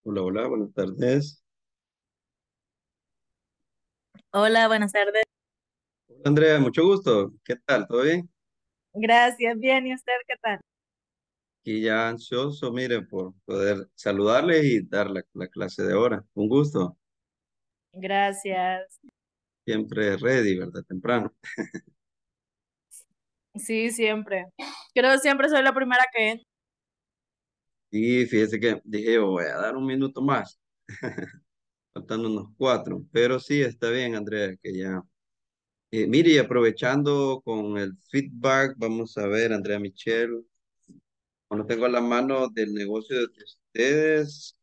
Hola, hola, buenas tardes. Hola, buenas tardes. Hola, Andrea, mucho gusto. ¿Qué tal? ¿Todo bien? Gracias, bien. ¿Y usted qué tal? Aquí ya ansioso, mire, por poder saludarles y dar la clase de ahora. Un gusto. Gracias. Siempre ready, ¿verdad? Temprano. Sí, siempre. Creo siempre soy la primera que entra. Y fíjese que dije, yo voy a dar un minuto más, faltando unos cuatro. Pero sí, está bien, Andrea, que ya. Mire, y aprovechando con el feedback, vamos a ver, Andrea Michelle, cuando tengo a la mano del negocio de ustedes,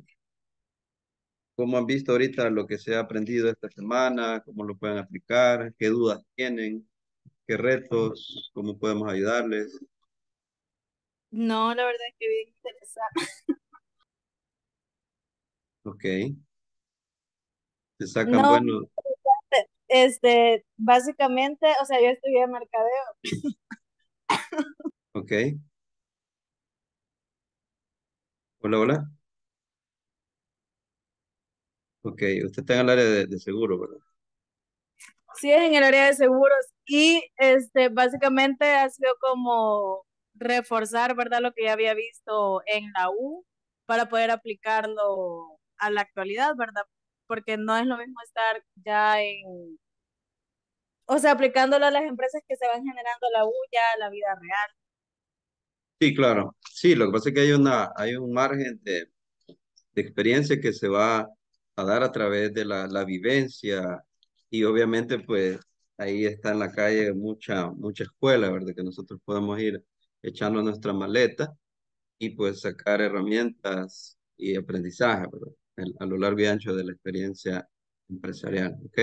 ¿cómo han visto ahorita lo que se ha aprendido esta semana? ¿Cómo lo pueden aplicar? ¿Qué dudas tienen? ¿Qué retos? ¿Cómo podemos ayudarles? No, la verdad es que bien interesante. Ok. Se sacan No, buenos. básicamente, o sea, yo estudié mercadeo. Ok. Hola, hola. Ok. Usted está en el área de seguro, ¿verdad? Sí, es en el área de seguros y básicamente ha sido como reforzar, ¿verdad? Lo que ya había visto en la U para poder aplicarlo a la actualidad, ¿verdad? Porque no es lo mismo estar ya o sea, aplicándolo a las empresas que se van generando la bulla, la vida real. Sí, claro. Sí, lo que pasa es que hay un margen de experiencia que se va a dar a través de la vivencia y obviamente pues ahí está en la calle mucha escuela, ¿verdad? Que nosotros podemos ir echando nuestra maleta y pues sacar herramientas y aprendizaje, ¿verdad? A lo largo y ancho de la experiencia empresarial, ¿ok?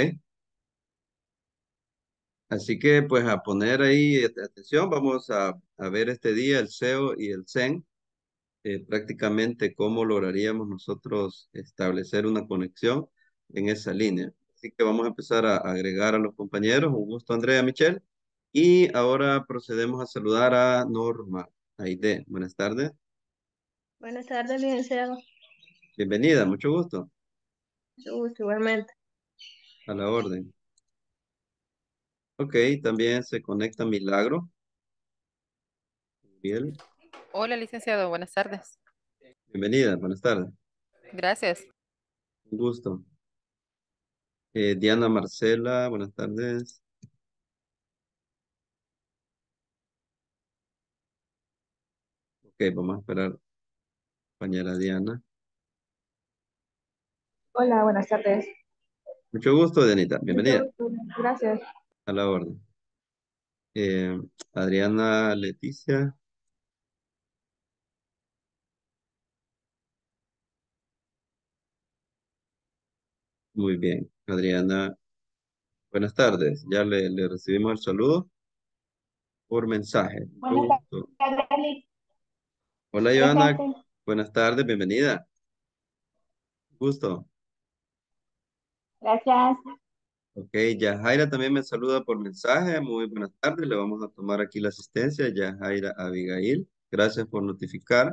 Así que pues a poner ahí atención, vamos a ver este día el SEO y el SEN, prácticamente cómo lograríamos nosotros establecer una conexión en esa línea. Así que vamos a empezar a agregar a los compañeros. Un gusto, Andrea, Michelle. Y ahora procedemos a saludar a Norma. Aide, buenas tardes. Buenas tardes, licenciado. Bienvenida, mucho gusto. Mucho gusto, igualmente. A la orden. Ok, también se conecta Milagro. Bien, Hola, licenciado, buenas tardes. bienvenida, buenas tardes. Gracias. Un gusto. Diana Marcela, buenas tardes. Ok, vamos a esperar, compañera Diana. Hola, buenas tardes. Mucho gusto, Dianita. Mucho Bienvenida. gusto. Gracias. A la orden. Eh, Adriana Leticia, muy bien. Adriana, buenas tardes. Ya le recibimos el saludo por mensaje. Mucho Buenas gusto. tardes, Liz. Hola, Joana. Presente. Buenas tardes, bienvenida. Gusto. Gracias. Ok, Yajaira también me saluda por mensaje. Muy buenas tardes. Le vamos a tomar aquí la asistencia. Yajaira Abigail. Gracias por notificar.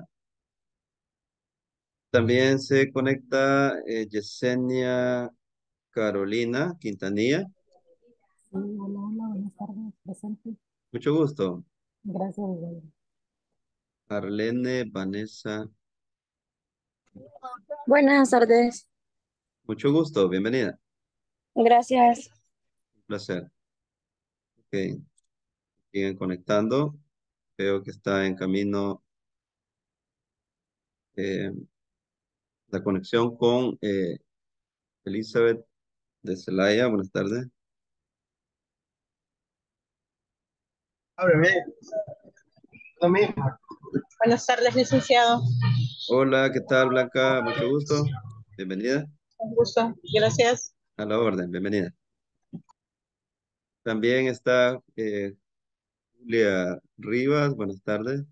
También se conecta Yesenia Carolina Quintanilla. Sí, hola, hola, buenas tardes, presente. Mucho gusto. Gracias, Gabriela. Arlene Vanessa. Buenas tardes. Mucho gusto. Bienvenida. Gracias. Un placer. Ok, siguen conectando. Veo que está en camino eh, la conexión con Elizabeth de Celaya. Buenas tardes. Ábreme, lo mismo. Buenas tardes, licenciado. Hola, ¿qué tal, Blanca? Mucho gusto. Bienvenida. Un gusto. Gracias. A la orden. Bienvenida. También está Julia Rivas. Buenas tardes.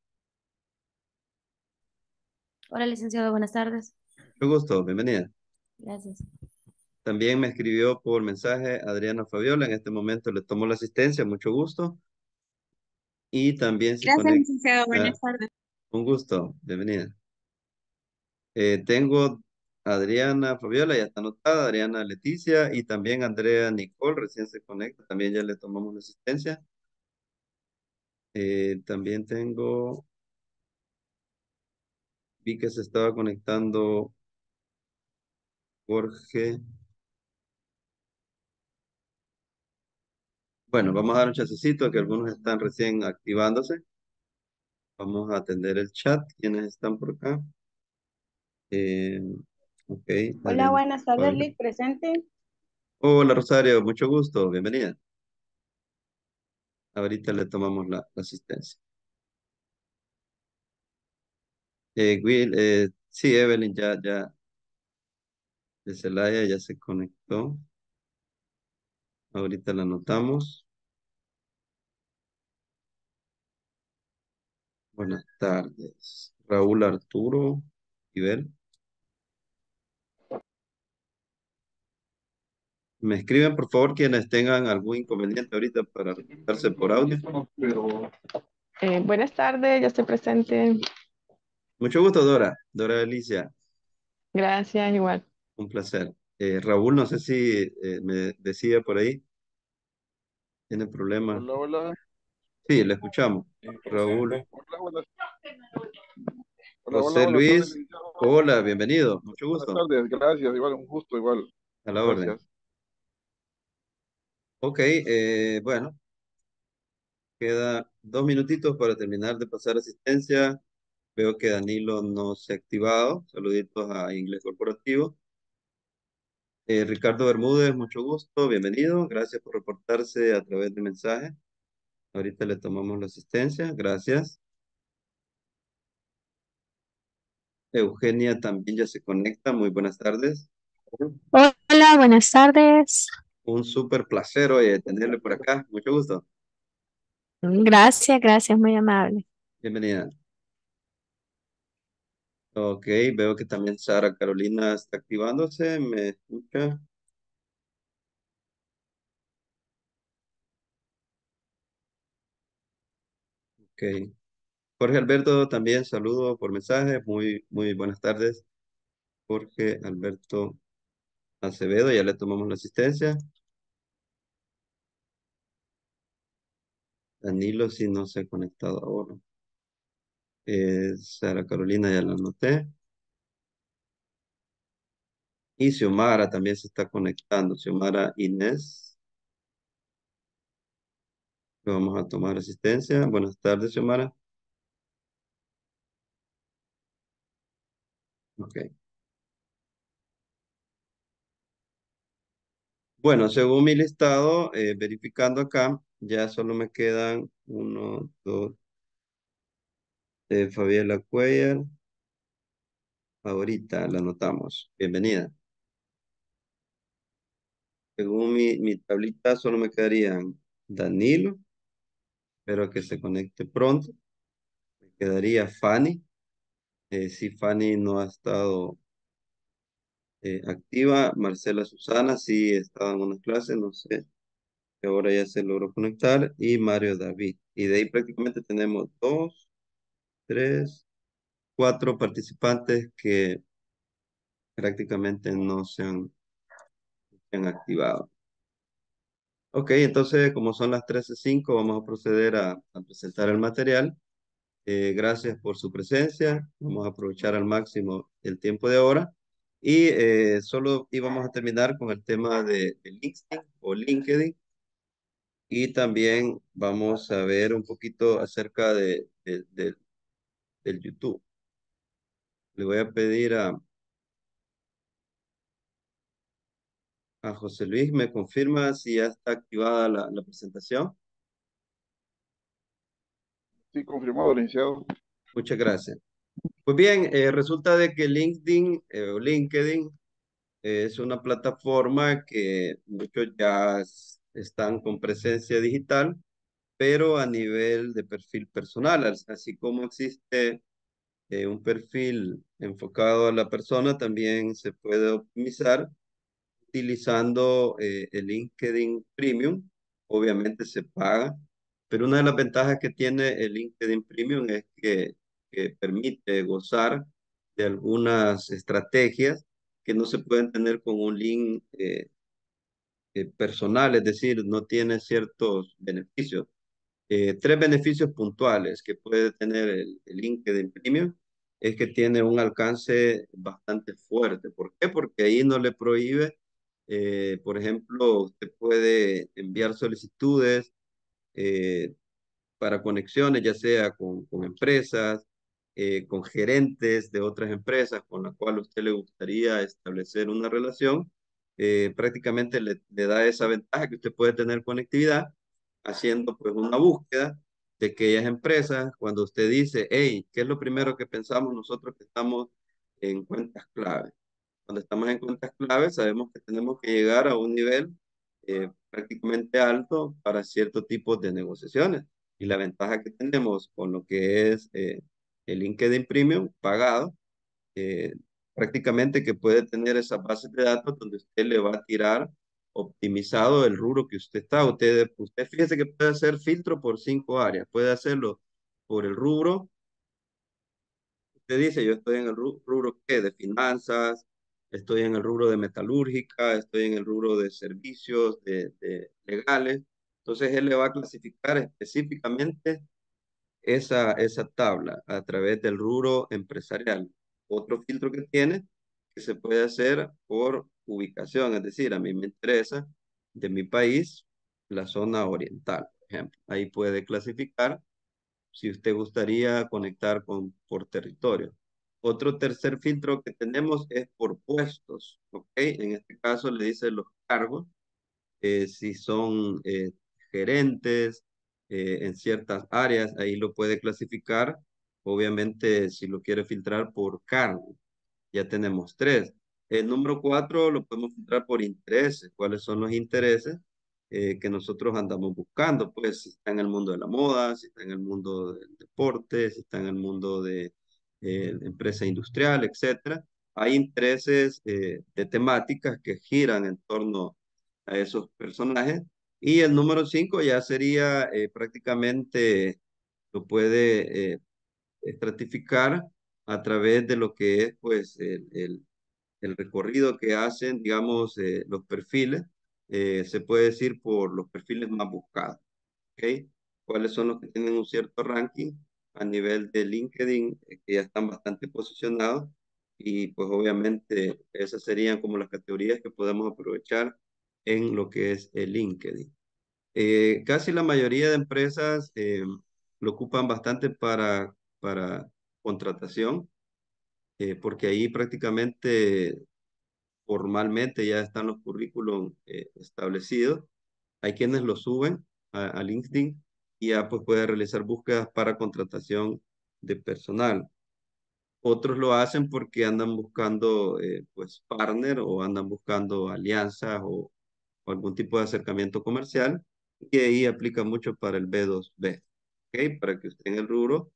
Hola, licenciado, buenas tardes. Mucho gusto. Bienvenida. Gracias. También me escribió por mensaje Adriana Fabiola. En este momento le tomo la asistencia. Mucho gusto. Y también se Gracias, licenciado. conecta. Buenas tardes. Un gusto. Bienvenida. Tengo Adriana Fabiola, ya está anotada, Adriana Leticia y también Andrea Nicole, recién se conecta, también ya le tomamos la asistencia. También tengo, vi que se estaba conectando Jorge. Bueno, vamos a dar un chancecito que algunos están recién activándose. Vamos a atender el chat, quienes están por acá. Eh, ok, Hola, Adriana buenas tardes, Fabiola. Liz, presente. Hola Rosario, mucho gusto, bienvenida. Ahorita le tomamos la asistencia. Will, sí, Evelyn ya de Celaya ya se conectó. Ahorita la anotamos. Buenas tardes. Raúl Arturo Iber. Me escriben por favor quienes tengan algún inconveniente ahorita para reportarse por audio. Buenas tardes, ya estoy presente. Mucho gusto, Dora. Dora Alicia, Gracias, igual. un placer. Raúl, no sé si me decía por ahí. ¿Tiene problemas? Hola, hola. Sí, le escuchamos. Raúl. Hola, buenas, José buenas tardes, Luis. licenciado. Hola, bienvenido. Mucho Buenas gusto. tardes, gracias, igual, un gusto, igual. A la orden. Gracias. Ok, bueno, queda 2 minutitos para terminar de pasar asistencia. Veo que Danilo no se ha activado. Saluditos a Inglés Corporativo. Ricardo Bermúdez, mucho gusto, bienvenido. Gracias por reportarse a través de mensaje. Ahorita le tomamos la asistencia. Gracias. Eugenia también ya se conecta. Muy buenas tardes. Hola, buenas tardes. Un súper placer, oye, tenerle por acá. Mucho gusto. Gracias, gracias, muy amable. Bienvenida. Ok, veo que también Sara Carolina está activándose. ¿Me escucha? Ok. Jorge Alberto también saludo por mensaje. Muy buenas tardes. Jorge Alberto Acevedo, ya le tomamos la asistencia. Danilo si no se ha conectado ahora. Sara Carolina ya la anoté. Y Xiomara también se está conectando. Xiomara Inés. Le vamos a tomar asistencia. Buenas tardes, Xiomara. Ok. Bueno, según mi listado, verificando acá, ya solo me quedan uno, dos, Fabiola Cuellar. Ahorita la anotamos. Bienvenida. Según mi tablita, solo me quedarían Danilo, espero que se conecte pronto. Me quedaría Fanny. Si Fanny no ha estado activa, Marcela Susana sí estaba en unas clases, no sé, que ahora ya se logró conectar, y Mario David. Y de ahí prácticamente tenemos dos, tres, cuatro participantes que prácticamente no se han activado. Ok, entonces como son las 13:05, vamos a proceder a presentar el material. Gracias por su presencia. Vamos a aprovechar al máximo el tiempo de ahora. Y solo íbamos a terminar con el tema de LinkedIn o LinkedIn. Y también vamos a ver un poquito acerca del YouTube. Le voy a pedir a José Luis, ¿me confirma si ya está activada la presentación? Sí, confirmado, licenciado. Muchas gracias. Pues bien, resulta de que LinkedIn o LinkedIn es una plataforma que muchos ya están con presencia digital, pero a nivel de perfil personal, así como existe un perfil enfocado a la persona, también se puede optimizar utilizando el LinkedIn Premium. Obviamente se paga, pero una de las ventajas que tiene el LinkedIn Premium es que permite gozar de algunas estrategias que no se pueden tener con un link personal, es decir, no tiene ciertos beneficios. Tres beneficios puntuales que puede tener el LinkedIn Premium es que tiene un alcance bastante fuerte. ¿Por qué? Porque ahí no le prohíbe, por ejemplo, usted puede enviar solicitudes eh, para conexiones, ya sea con empresas, con gerentes de otras empresas con las cuales a usted le gustaría establecer una relación. Prácticamente le da esa ventaja que usted puede tener conectividad haciendo pues una búsqueda de aquellas empresas. Cuando usted dice, hey, ¿qué es lo primero que pensamos nosotros que estamos en cuentas clave? Cuando estamos en cuentas clave, sabemos que tenemos que llegar a un nivel prácticamente alto para ciertos tipos de negociaciones. Y la ventaja que tenemos con lo que es el LinkedIn Premium pagado, eh, prácticamente que puede tener esas bases de datos donde usted le va a tirar optimizado el rubro que usted está. Usted fíjese que puede hacer filtro por 5 áreas. Puede hacerlo por el rubro. Usted dice, yo estoy en el rubro ¿qué? De finanzas, estoy en el rubro de metalúrgica, estoy en el rubro de servicios, de legales. Entonces, él le va a clasificar específicamente esa tabla a través del rubro empresarial. Otro filtro que tiene, que se puede hacer por ubicación, es decir, a mí me interesa de mi país la zona oriental, por ejemplo. Ahí puede clasificar si usted gustaría conectar por territorio. Otro tercer filtro que tenemos es por puestos, ¿ok? En este caso le dice los cargos, si son gerentes en ciertas áreas, ahí lo puede clasificar. Obviamente, si lo quiere filtrar por cargo, ya tenemos tres. El número 4 lo podemos filtrar por intereses. ¿Cuáles son los intereses que nosotros andamos buscando? Pues si está en el mundo de la moda, si está en el mundo del deporte, si está en el mundo de empresa industrial, etcétera. Hay intereses de temáticas que giran en torno a esos personajes. Y el número 5 ya sería prácticamente, lo puede estratificar a través de lo que es pues el recorrido que hacen, digamos, los perfiles, se puede decir por los perfiles más buscados, ¿ok? ¿Cuáles son los que tienen un cierto ranking a nivel de LinkedIn, que ya están bastante posicionados? Y pues obviamente esas serían como las categorías que podemos aprovechar en lo que es el LinkedIn. Casi la mayoría de empresas lo ocupan bastante para contratación, porque ahí prácticamente formalmente ya están los currículum establecidos. Hay quienes lo suben a LinkedIn y ya pues puede realizar búsquedas para contratación de personal. Otros lo hacen porque andan buscando pues partner o andan buscando alianzas o algún tipo de acercamiento comercial, y ahí aplica mucho para el B2B, ¿ok? Para que usted en el rubro,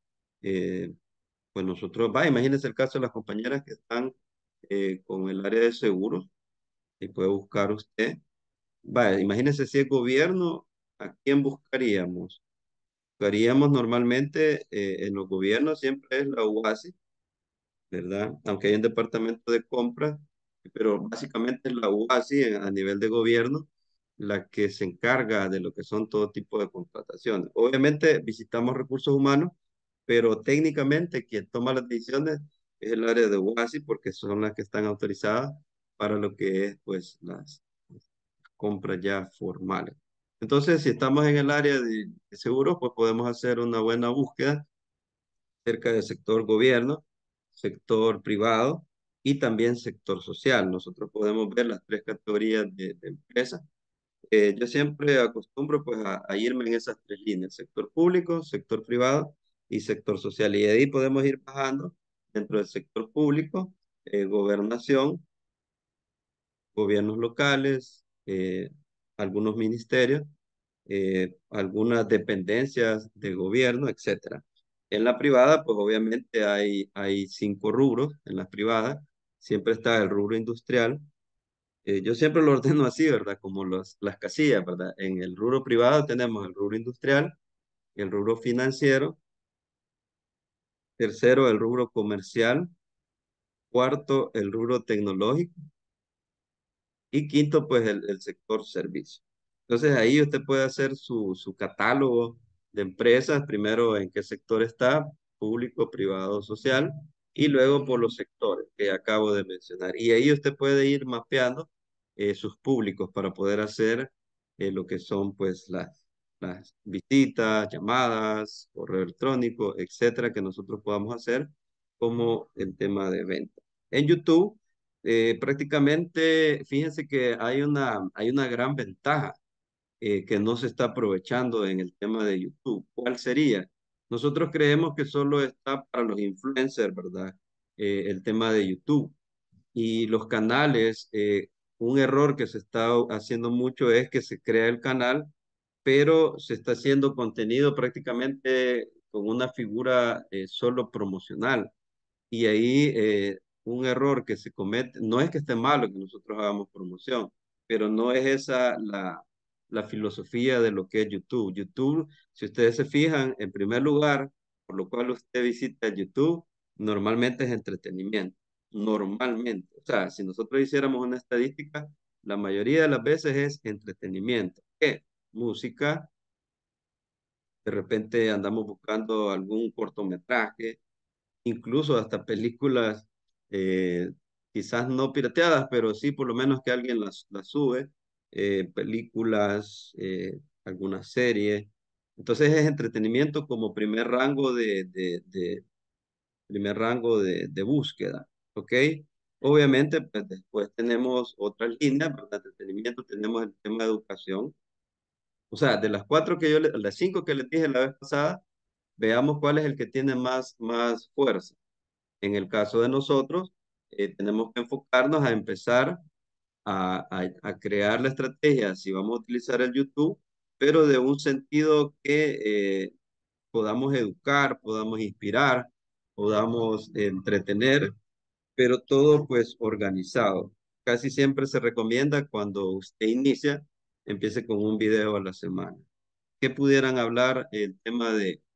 pues nosotros, imagínese el caso de las compañeras que están con el área de seguros, y puede buscar usted, imagínese si es gobierno, ¿a quién buscaríamos? Buscaríamos normalmente en los gobiernos siempre es la UASI, ¿verdad? Aunque hay un departamento de compras, pero básicamente es la UASI a nivel de gobierno la que se encarga de lo que son todo tipo de contrataciones. Obviamente visitamos recursos humanos, pero técnicamente quien toma las decisiones es el área de UASI porque son las que están autorizadas para lo que es pues las compras ya formales. Entonces, si estamos en el área de seguros, pues podemos hacer una buena búsqueda cerca del sector gobierno, sector privado y también sector social. Nosotros podemos ver las tres categorías de empresas. Yo siempre acostumbro pues a irme en esas tres líneas, sector público, sector privado y sector social. Y de ahí podemos ir bajando dentro del sector público, gobernación, gobiernos locales, algunos ministerios, algunas dependencias de gobierno, etcétera. En la privada, pues obviamente hay 5 rubros en la privada. Siempre está el rubro industrial. Yo siempre lo ordeno así, ¿verdad? Como las casillas, ¿verdad? En el rubro privado tenemos el rubro industrial, el rubro financiero, tercero el rubro comercial, Cuarto, el rubro tecnológico. Y quinto, pues el sector servicio. Entonces ahí usted puede hacer su catálogo de empresas, primero en qué sector está, público, privado, social, y luego por los sectores que acabo de mencionar. Y ahí usted puede ir mapeando sus públicos para poder hacer lo que son pues las visitas, llamadas, correo electrónico, etcétera, que nosotros podamos hacer como el tema de venta. En YouTube prácticamente, fíjense que hay una gran ventaja que no se está aprovechando en el tema de YouTube. ¿Cuál sería? Nosotros creemos que solo está para los influencers, ¿verdad? El tema de YouTube. Y los canales, un error que se está haciendo mucho es que se crea el canal, pero se está haciendo contenido prácticamente con una figura solo promocional. Y ahí un error que se comete, no es que esté malo que nosotros hagamos promoción, pero no es esa la filosofía de lo que es YouTube. YouTube, si ustedes se fijan, en primer lugar, por lo cual usted visita YouTube, normalmente es entretenimiento. Normalmente. O sea, si nosotros hiciéramos una estadística, la mayoría de las veces es entretenimiento. ¿Qué? Música, de repente andamos buscando algún cortometraje, incluso hasta películas, eh, quizás no pirateadas, pero sí por lo menos que alguien las sube, películas, algunas series. Entonces es entretenimiento como primer rango de búsqueda, ¿ok? Obviamente, pues después tenemos otras líneas, ¿verdad? De entretenimiento, tenemos el tema de educación. O sea, de las cuatro las cinco que les dije la vez pasada, veamos cuál es el que tiene más fuerza. En el caso de nosotros, tenemos que enfocarnos a empezar a crear la estrategia, si vamos a utilizar el YouTube, pero de un sentido que podamos educar, podamos inspirar, podamos entretener, pero todo pues organizado. Casi siempre se recomienda cuando usted inicia, empiece con un video a la semana. ¿Qué pudieran hablar el tema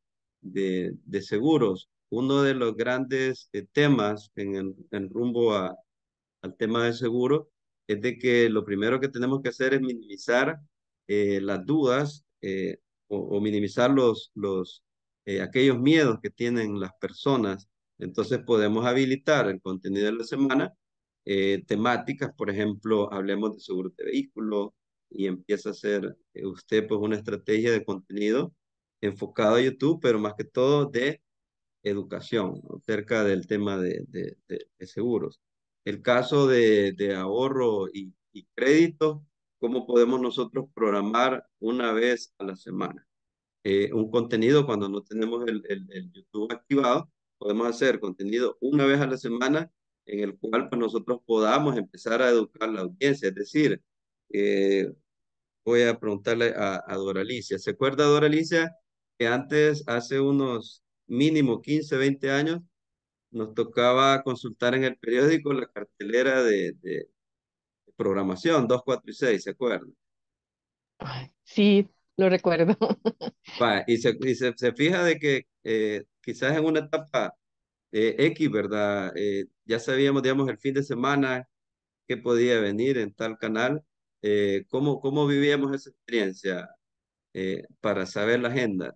de seguros? Uno de los grandes temas en rumbo al tema de seguro es de que lo primero que tenemos que hacer es minimizar las dudas o minimizar aquellos miedos que tienen las personas. Entonces podemos habilitar el contenido de la semana, temáticas, por ejemplo, hablemos de seguros de vehículo y empieza a hacer usted pues una estrategia de contenido enfocado a YouTube, pero más que todo de educación, ¿no? Acerca del tema de seguros. El caso de ahorro y crédito, ¿cómo podemos nosotros programar una vez a la semana? Un contenido cuando no tenemos el YouTube activado, podemos hacer contenido una vez a la semana en el cual pues, nosotros podamos empezar a educar a la audiencia. Es decir, eh, voy a preguntarle a Doralicia. ¿Se acuerda, Doralicia, que antes, hace unos mínimo 15, 20 años, nos tocaba consultar en el periódico la cartelera de programación 2, 4 y 6? ¿Se acuerda? Ay, sí, lo recuerdo. Va, se fija de que quizás en una etapa X, ¿verdad? Ya sabíamos, digamos, el fin de semana que podía venir en tal canal. ¿Cómo vivíamos esa experiencia para saber la agenda?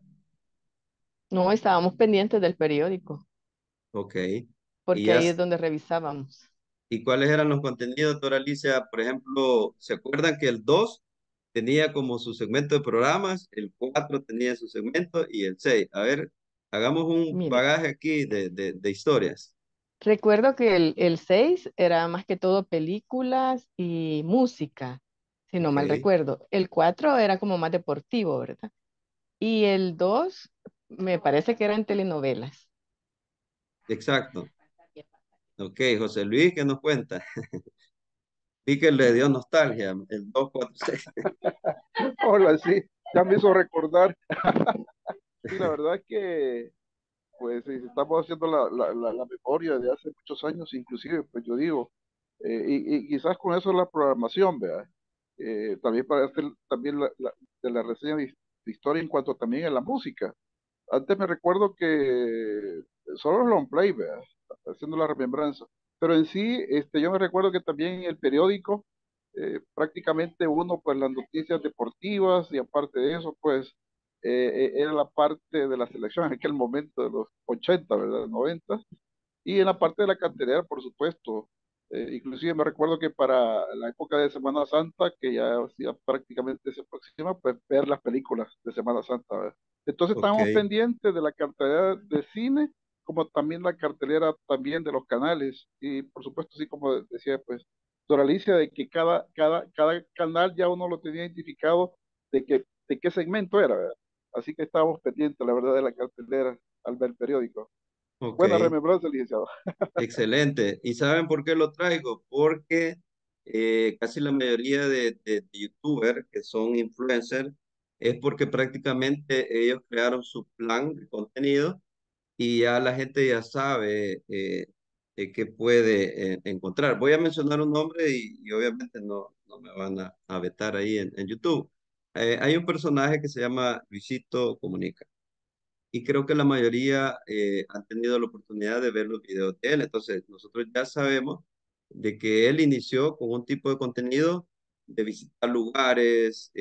No, estábamos pendientes del periódico, Ok. Y porque ya, ahí es donde revisábamos. ¿y cuáles eran los contenidos, doctora Alicia? Por ejemplo, ¿se acuerdan que el 2 tenía como su segmento de programas, el 4 tenía su segmento y el 6? A ver, hagamos un Mire, bagaje aquí de historias. recuerdo que el 6 era más que todo películas y música, si no Ok, mal recuerdo. El 4 era como más deportivo, ¿verdad? Y el 2 me parece que eran telenovelas. exacto. Ok, José Luis, ¿qué nos cuenta? Vi que le dio nostalgia, el 2, 4, 6. Hola, sí, ya me hizo recordar. Sí, la verdad es que, pues, si estamos haciendo la memoria de hace muchos años, inclusive, pues yo digo, y quizás con eso la programación, ¿vea? También para hacer también de la reseña de historia en cuanto también a la música. Antes me recuerdo que solo los long play, ¿vea? Haciendo la remembranza. pero en sí, yo me recuerdo que también en el periódico, prácticamente uno, pues las noticias deportivas y aparte de eso, pues era la parte de la selección en aquel momento de los 80, ¿verdad? 90. Y en la parte de la cartelera, por supuesto. Inclusive me recuerdo que para la época de Semana Santa, que ya prácticamente se aproxima, pues ver las películas de Semana Santa, ¿verdad? Entonces Ok, estábamos pendientes de la cartelera de cine, como también la cartelera también de los canales. Y por supuesto, así como decía, pues, Doralicia, de que cada canal ya uno lo tenía identificado de qué segmento era, ¿verdad? Así que estábamos pendientes, la verdad, de la cartelera al ver el periódico. ok. Buena remembranza, licenciado. Excelente. ¿Y saben por qué lo traigo? Porque casi la mayoría de youtubers que son influencers es porque prácticamente ellos crearon su plan de contenido y ya la gente ya sabe qué puede encontrar. Voy a mencionar un nombre y obviamente no me van a vetar ahí en YouTube. Hay un personaje que se llama Luisito Comunica y creo que la mayoría han tenido la oportunidad de ver los videos de él. Entonces, nosotros ya sabemos de que él inició con un tipo de contenido de visitar lugares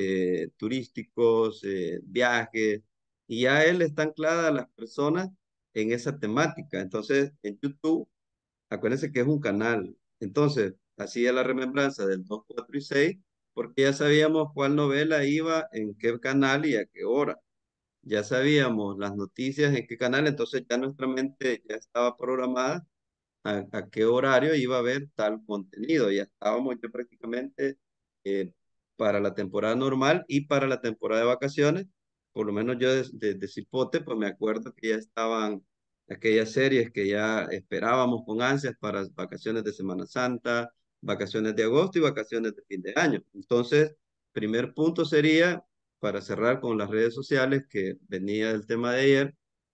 turísticos, viajes, y ya él está anclada a las personas en esa temática. Entonces, en YouTube, acuérdense que es un canal. Entonces, hacía la remembranza del 2, 4 y 6 porque ya sabíamos cuál novela iba en qué canal y a qué hora. Ya sabíamos las noticias en qué canal, entonces ya nuestra mente ya estaba programada a qué horario iba a haber tal contenido. Ya estábamos ya prácticamente eh, para la temporada normal y para la temporada de vacaciones. Por lo menos yo de Cipote, pues me acuerdo que ya estaban aquellas series que ya esperábamos con ansias para vacaciones de Semana Santa, vacaciones de agosto y vacaciones de fin de año. Entonces, primer punto sería, para cerrar con las redes sociales, que venía del tema de ayer,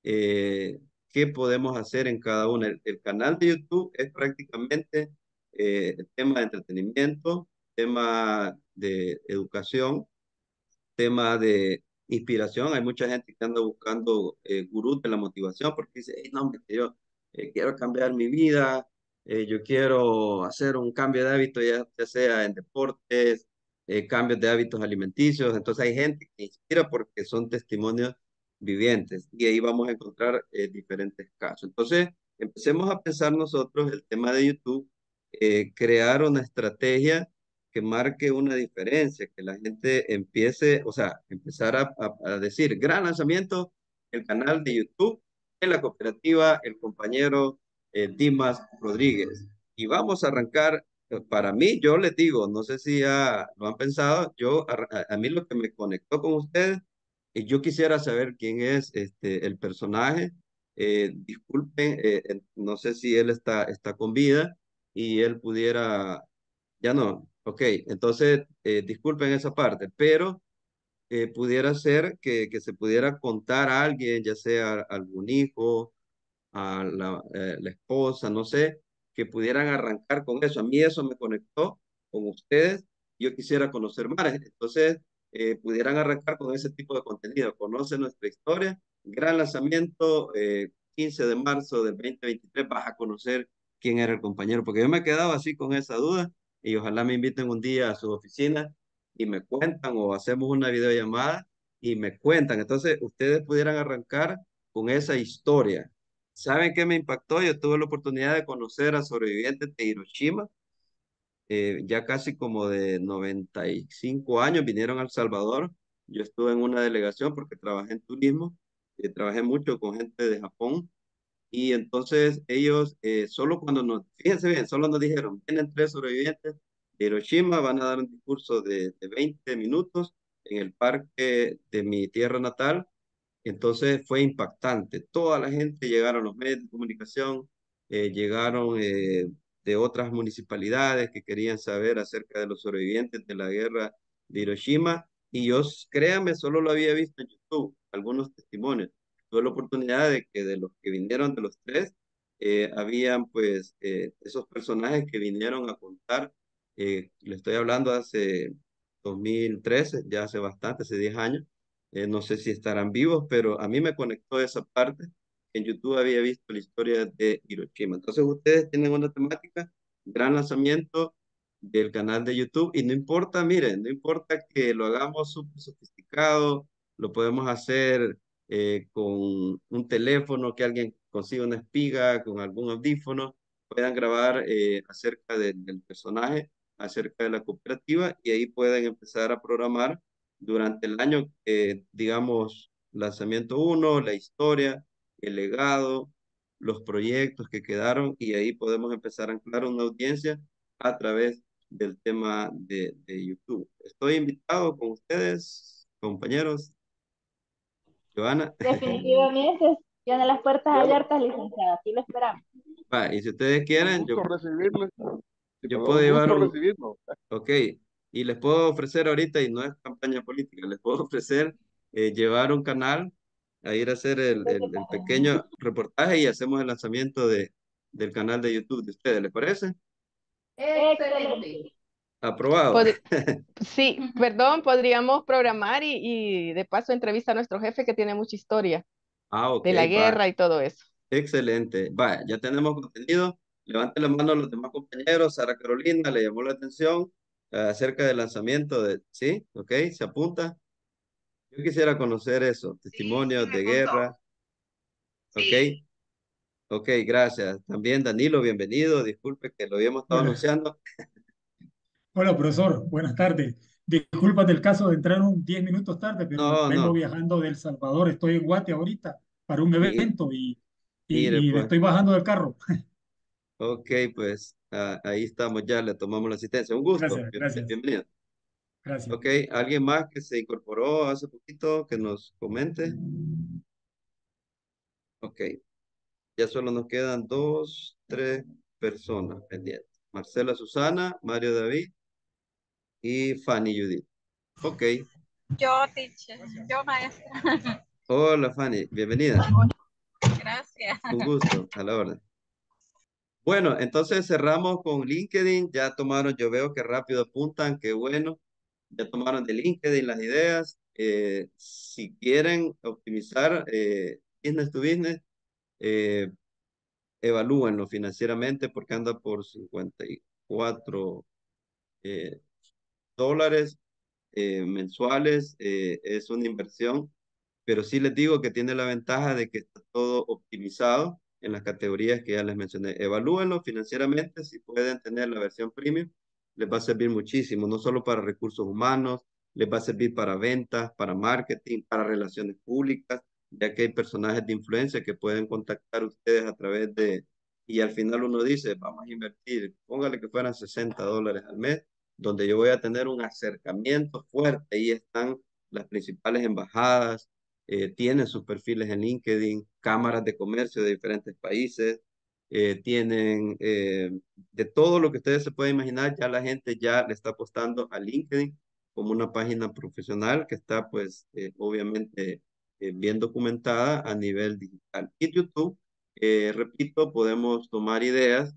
qué podemos hacer en cada una. El canal de YouTube es prácticamente tema de entretenimiento, tema de educación, tema de inspiración. Hay mucha gente que anda buscando gurús de la motivación porque dice, hey, no, hombre, que yo quiero cambiar mi vida, yo quiero hacer un cambio de hábito, ya sea en deportes, cambios de hábitos alimenticios. Entonces hay gente que inspira porque son testimonios vivientes y ahí vamos a encontrar diferentes casos. Entonces, empecemos a pensar nosotros el tema de YouTube, crear una estrategia que marque una diferencia, que la gente empiece, o sea, empezar a decir, gran lanzamiento, el canal de YouTube en la cooperativa El Compañero Dimas Rodríguez. Y vamos a arrancar, para mí, yo les digo, no sé si ya lo han pensado, a mí lo que me conectó con ustedes, yo quisiera saber quién es el personaje. Disculpen, no sé si él está con vida y él pudiera ya no, ok. Entonces, disculpen esa parte, pero pudiera ser que se pudiera contar a alguien, ya sea algún hijo, a la esposa, no sé, que pudieran arrancar con eso. A mí eso me conectó con ustedes. Yo quisiera conocer más. Entonces, pudieran arrancar con ese tipo de contenido. Conoce nuestra historia. Gran lanzamiento, 15 de marzo del 2023. Vas a conocer quién era el compañero, porque yo me he quedado así con esa duda y ojalá me inviten un día a su oficina y me cuentan o hacemos una videollamada y me cuentan. Entonces, ustedes pudieran arrancar con esa historia. ¿Saben qué me impactó? Yo tuve la oportunidad de conocer a sobrevivientes de Hiroshima, ya casi como de 95 años, vinieron a El Salvador. Yo estuve en una delegación porque trabajé en turismo, trabajé mucho con gente de Japón y entonces ellos, solo cuando fíjense bien, solo nos dijeron, vienen tres sobrevivientes de Hiroshima, van a dar un discurso de 20 minutos en el parque de mi tierra natal. Entonces fue impactante. Toda la gente, llegaron los medios de comunicación, llegaron de otras municipalidades que querían saber acerca de los sobrevivientes de la guerra de Hiroshima. Y yo, créanme, solo lo había visto en YouTube, algunos testimonios. Tuve la oportunidad de que de los que vinieron de los tres, habían pues esos personajes que vinieron a contar. Le estoy hablando hace 2013, ya hace bastante, hace 10 años. No sé si estarán vivos, pero a mí me conectó esa parte en YouTube había visto la historia de Hiroshima. Entonces ustedes tienen una temática, gran lanzamiento del canal de YouTube y no importa, miren, no importa que lo hagamos súper sofisticado, lo podemos hacer con un teléfono, que alguien consiga una espiga, con algún audífono, puedan grabar acerca del personaje, acerca de la cooperativa y ahí pueden empezar a programar durante el año, digamos, lanzamiento uno, la historia, el legado, los proyectos que quedaron y ahí podemos empezar a anclar una audiencia a través del tema de YouTube. Estoy invitado con ustedes, compañeros. Joana. Definitivamente, tiene las puertas Ya, abiertas, licenciada. Aquí lo esperamos. Va, y si ustedes un quieren, gusto recibirle. Sí, yo perdón, puedo un llevar gusto un, recibirlo. ok, y les puedo ofrecer ahorita, y no es campaña política, les puedo ofrecer llevar un canal, a ir a hacer el pequeño reportaje y hacemos el lanzamiento del canal de YouTube de ustedes, ¿les parece? Excelente. Aprobado. Pod- sí, perdón, podríamos programar y de paso entrevista a nuestro jefe que tiene mucha historia Ah, ok, de la va. guerra y todo eso. Excelente. Va, ya tenemos contenido. Levanten la mano a los demás compañeros. Sara Carolina le llamó la atención acerca del lanzamiento de... ¿Sí? Ok, se apunta. Yo quisiera conocer eso, testimonios de guerra. Ok, ok, gracias. También Danilo, bienvenido. Disculpe que lo habíamos estado Hola, anunciando. hola profesor, buenas tardes. Disculpa del caso de entrar 10 minutos tarde, pero No, vengo no. viajando de El Salvador, estoy en Guate ahorita para un Mi- evento Mire, y pues. estoy bajando del carro. Ok, pues ahí estamos ya, le tomamos la asistencia. Un gusto. Gracias, gracias, Bienvenido. gracias. Ok, ¿alguien más que se incorporó hace poquito que nos comente? Ok. Ya solo nos quedan dos, tres personas pendientes. Marcela Susana, Mario David y Fanny Judith. Ok. Yo, teacher, yo maestra. Hola Fanny, bienvenida. Gracias. Un gusto, a la orden. Bueno, entonces cerramos con LinkedIn. Ya tomaron, yo veo que rápido apuntan, qué bueno. Ya tomaron de LinkedIn las ideas. Si quieren optimizar business to business, eh, evalúenlo financieramente porque anda por 54 dólares mensuales, es una inversión, pero sí les digo que tiene la ventaja de que está todo optimizado en las categorías que ya les mencioné. Evalúenlo financieramente, si pueden tener la versión premium, les va a servir muchísimo, no solo para recursos humanos, les va a servir para ventas, para marketing, para relaciones públicas, ya que hay personajes de influencia que pueden contactar ustedes a través de, y al final uno dice, vamos a invertir, póngale que fueran 60 dólares al mes donde yo voy a tener un acercamiento fuerte. Ahí están las principales embajadas, tienen sus perfiles en LinkedIn, cámaras de comercio de diferentes países, tienen de todo lo que ustedes se pueden imaginar, ya la gente ya le está apostando a LinkedIn como una página profesional que está pues obviamente bien documentada a nivel digital. Y YouTube, repito, podemos tomar ideas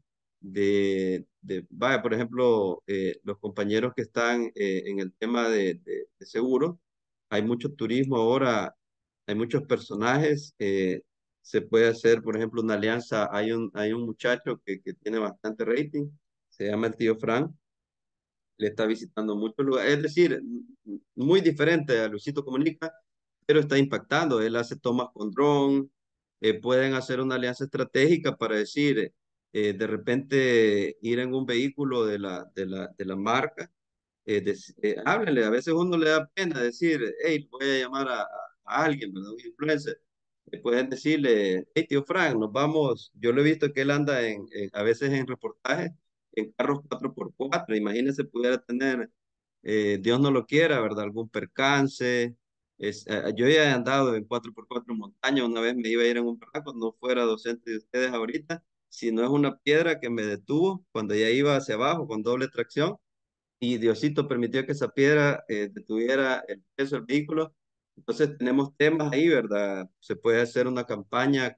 vaya, por ejemplo, los compañeros que están en el tema de seguro, hay mucho turismo ahora, hay muchos personajes, se puede hacer, por ejemplo, una alianza, hay un muchacho que tiene bastante rating, se llama el tío Frank, le está visitando muchos lugares, es decir, muy diferente a Luisito Comunica, pero está impactando. Él hace tomas con dron, pueden hacer una alianza estratégica para decir, de repente ir en un vehículo de la marca, háblenle, a veces uno le da pena decir, hey, voy a llamar a alguien, ¿verdad? Un influencer. Pueden decirle, hey, tío Frank, nos vamos, yo lo he visto que él anda a veces en reportajes en carros 4x4, imagínense pudiera tener, Dios no lo quiera, ¿verdad? Algún percance. Yo ya he andado en 4x4 en montaña, una vez me iba a ir en un barco, no fuera docente de ustedes ahorita, sino es una piedra que me detuvo cuando ya iba hacia abajo con doble tracción y Diosito permitió que esa piedra detuviera el peso del vehículo. Entonces tenemos temas ahí, ¿verdad? Se puede hacer una campaña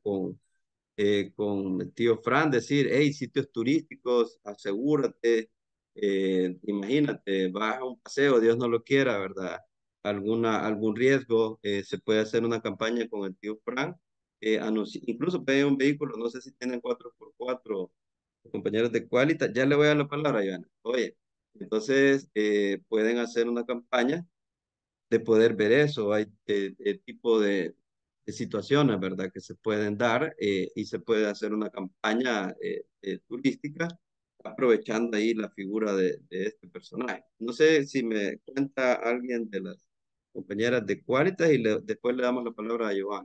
con el tío Fran, decir, hey, sitios turísticos, asegúrate, imagínate, vas a un paseo, Dios no lo quiera, ¿verdad? Algún riesgo, se puede hacer una campaña con el tío Fran incluso piden un vehículo, no sé si tienen 4x4, compañeros de Qualitas, ya le voy a dar la palabra, Joana. Oye, entonces pueden hacer una campaña de poder ver eso. Hay tipo de situaciones, ¿verdad? Que se pueden dar y se puede hacer una campaña turística aprovechando ahí la figura de este personaje. No sé si me cuenta alguien de las compañeras de Qualitas y después le damos la palabra a Giovanna.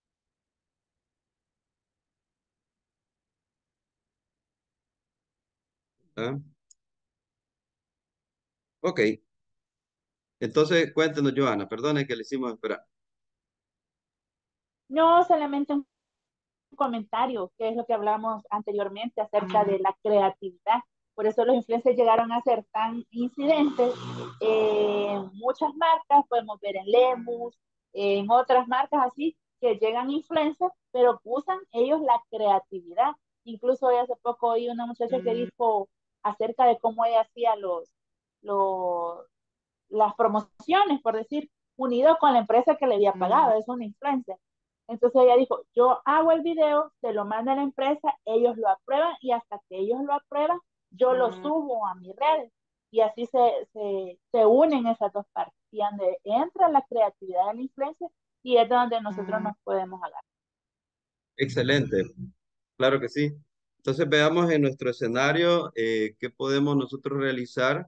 ¿Ah? Ok, entonces cuéntenos, Joana, perdone que le hicimos esperar. No, solamente un comentario, que es lo que hablamos anteriormente acerca de la creatividad. Por eso los influencers llegaron a ser tan incidentes. Muchas marcas, podemos ver en Lemus, en otras marcas así, que llegan influencers, pero usan ellos la creatividad. Incluso hoy hace poco oí una muchacha que dijo acerca de cómo ella hacía los, las promociones, por decir, unido con la empresa que le había pagado, es una influencer. Entonces ella dijo, yo hago el video, se lo mando a la empresa, ellos lo aprueban y hasta que ellos lo aprueban, yo lo subo a mis redes. Y así se unen esas dos partes. Y donde entra la creatividad de la influencia y es donde nosotros nos podemos agarrar. Excelente. Claro que sí. Entonces veamos en nuestro escenario qué podemos nosotros realizar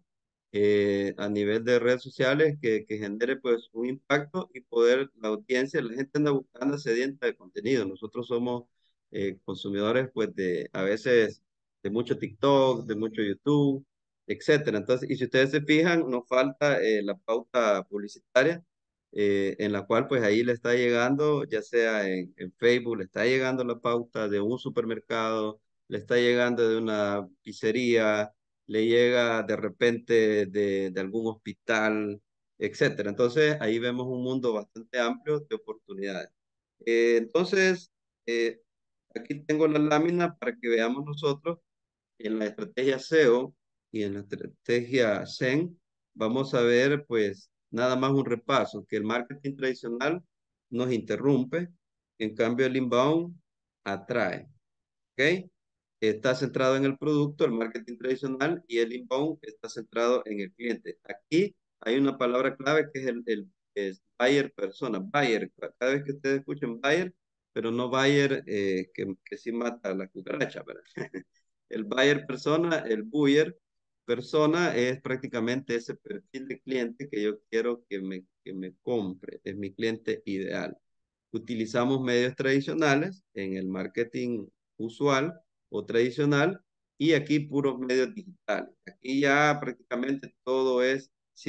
a nivel de redes sociales que genere pues un impacto y poder la audiencia, la gente anda buscando sedienta de contenido. Nosotros somos consumidores pues de a veces de mucho TikTok, de mucho YouTube, etcétera. Entonces, y si ustedes se fijan, nos falta la pauta publicitaria en la cual pues ahí le está llegando, ya sea en Facebook, le está llegando la pauta de un supermercado, le está llegando de una pizzería, le llega de repente de algún hospital, etcétera. Entonces ahí vemos un mundo bastante amplio de oportunidades. Entonces, eh, aquí tengo la lámina para que veamos nosotros en la estrategia SEO y en la estrategia SEM, vamos a ver pues nada más un repaso, que el marketing tradicional nos interrumpe, en cambio el inbound atrae, ¿ok? Está centrado en el producto, el marketing tradicional, y el inbound está centrado en el cliente. Aquí hay una palabra clave que es es buyer persona, buyer. Cada vez que ustedes escuchen buyer, pero no buyer que sí mata a la cucaracha, ¿verdad? El buyer persona, el buyer persona es prácticamente ese perfil de cliente que yo quiero que me compre, es mi cliente ideal. Utilizamos medios tradicionales en el marketing usual o tradicional y aquí puros medios digitales. Aquí ya prácticamente todo es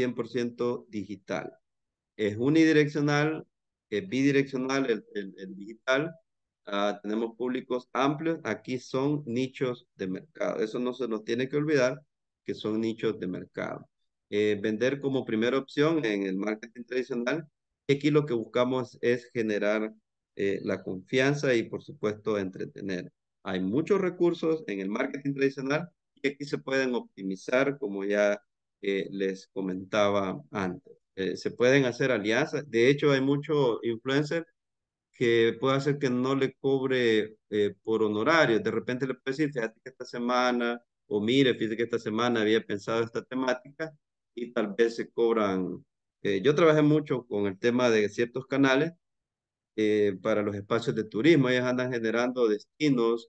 100% digital. Es unidireccional, es bidireccional el digital. Tenemos públicos amplios. Aquí son nichos de mercado. Eso no se nos tiene que olvidar que son nichos de mercado. Vender como primera opción en el marketing tradicional. Y aquí lo que buscamos es generar la confianza y por supuesto entretener. Hay muchos recursos en el marketing tradicional y aquí se pueden optimizar como ya les comentaba antes. Se pueden hacer alianzas. De hecho, hay muchos influencers que puede hacer que no le cobre por honorarios. De repente le puede decir, fíjate que esta semana, o mire, fíjate que esta semana había pensado esta temática y tal vez se cobran. Yo trabajé mucho con el tema de ciertos canales para los espacios de turismo. Ellos andan generando destinos.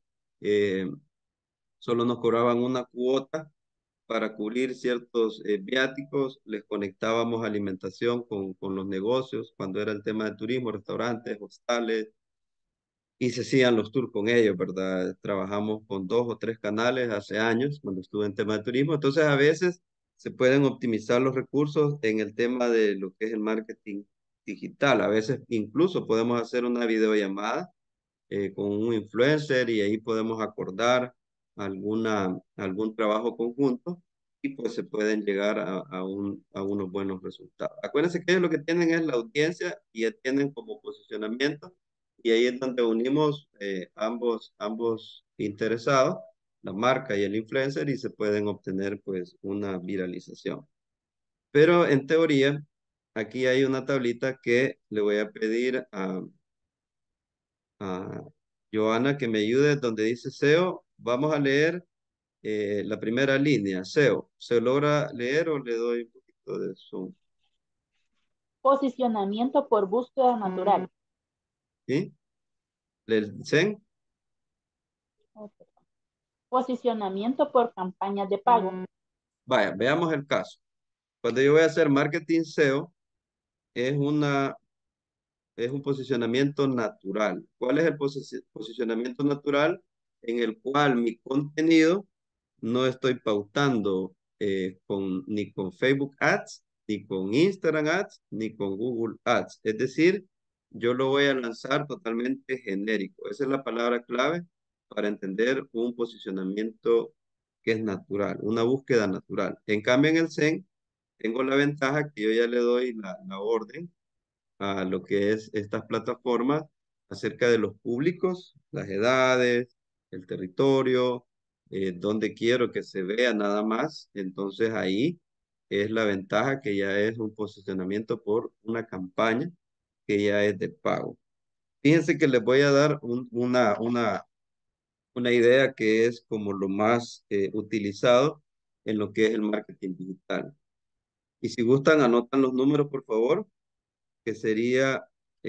Solo nos cobraban una cuota para cubrir ciertos viáticos, les conectábamos alimentación con los negocios, cuando era el tema de turismo, restaurantes, hostales, y se hacían los tours con ellos, ¿verdad? Trabajamos con 2 o 3 canales hace años, cuando estuve en tema de turismo, entonces a veces se pueden optimizar los recursos en el tema de lo que es el marketing digital, a veces incluso podemos hacer una videollamada con un influencer y ahí podemos acordar algún trabajo conjunto y pues se pueden llegar a unos buenos resultados. Acuérdense que ellos lo que tienen es la audiencia y ya tienen como posicionamiento y ahí es donde unimos ambos interesados, la marca y el influencer y se pueden obtener pues una viralización. Pero en teoría, aquí hay una tablita que le voy a pedir a Joana que me ayude donde dice SEO. Vamos a leer la primera línea, SEO. ¿Se logra leer o le doy un poquito de zoom? Posicionamiento por búsqueda natural. ¿Sí? ¿Le dicen? Posicionamiento por campañas de pago. Vaya, veamos el caso. Cuando yo voy a hacer marketing SEO, es es un posicionamiento natural. ¿Cuál es el posicionamiento natural? En el cual mi contenido no estoy pautando ni con Facebook Ads, ni con Instagram Ads, ni con Google Ads. Es decir, yo lo voy a lanzar totalmente genérico. Esa es la palabra clave para entender un posicionamiento que es natural, una búsqueda natural. En cambio, en el Zen, tengo la ventaja que yo ya le doy la orden a lo que es estas plataformas acerca de los públicos, las edades, el territorio, donde quiero que se vea nada más. Entonces ahí es la ventaja que ya es un posicionamiento por una campaña que ya es de pago. Fíjense que les voy a dar una idea que es como lo más utilizado en lo que es el marketing digital. Y si gustan, anotan los números, por favor, que sería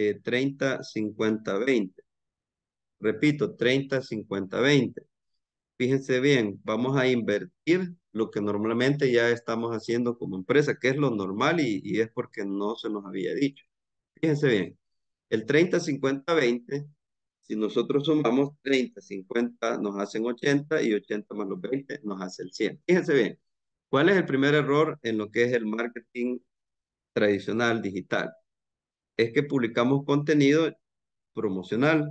30, 50, 20. Repito, 30, 50, 20. Fíjense bien, vamos a invertir lo que normalmente ya estamos haciendo como empresa, que es lo normal y es porque no se nos había dicho. Fíjense bien, el 30, 50, 20, si nosotros sumamos 30, 50 nos hacen 80 y 80 más los 20 nos hace el 100. Fíjense bien, ¿cuál es el primer error en lo que es el marketing tradicional digital? Es que publicamos contenido promocional.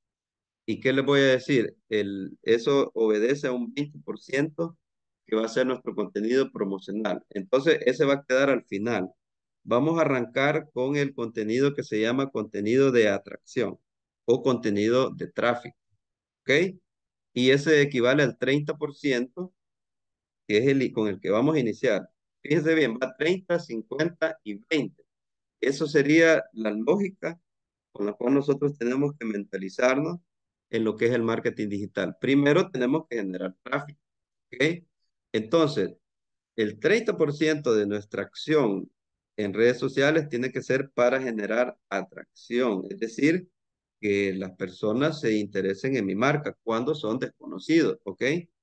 ¿Y qué les voy a decir? Eso obedece a un 20% que va a ser nuestro contenido promocional. Entonces, ese va a quedar al final. Vamos a arrancar con el contenido que se llama contenido de atracción o contenido de tráfico. ¿Ok? Y ese equivale al 30%, que es con el que vamos a iniciar. Fíjense bien, va 30, 50 y 20. Eso sería la lógica con la cual nosotros tenemos que mentalizarnos en lo que es el marketing digital. Primero tenemos que generar tráfico, ¿ok? Entonces, el 30% de nuestra acción en redes sociales tiene que ser para generar atracción, es decir, que las personas se interesen en mi marca cuando son desconocidos, ¿ok?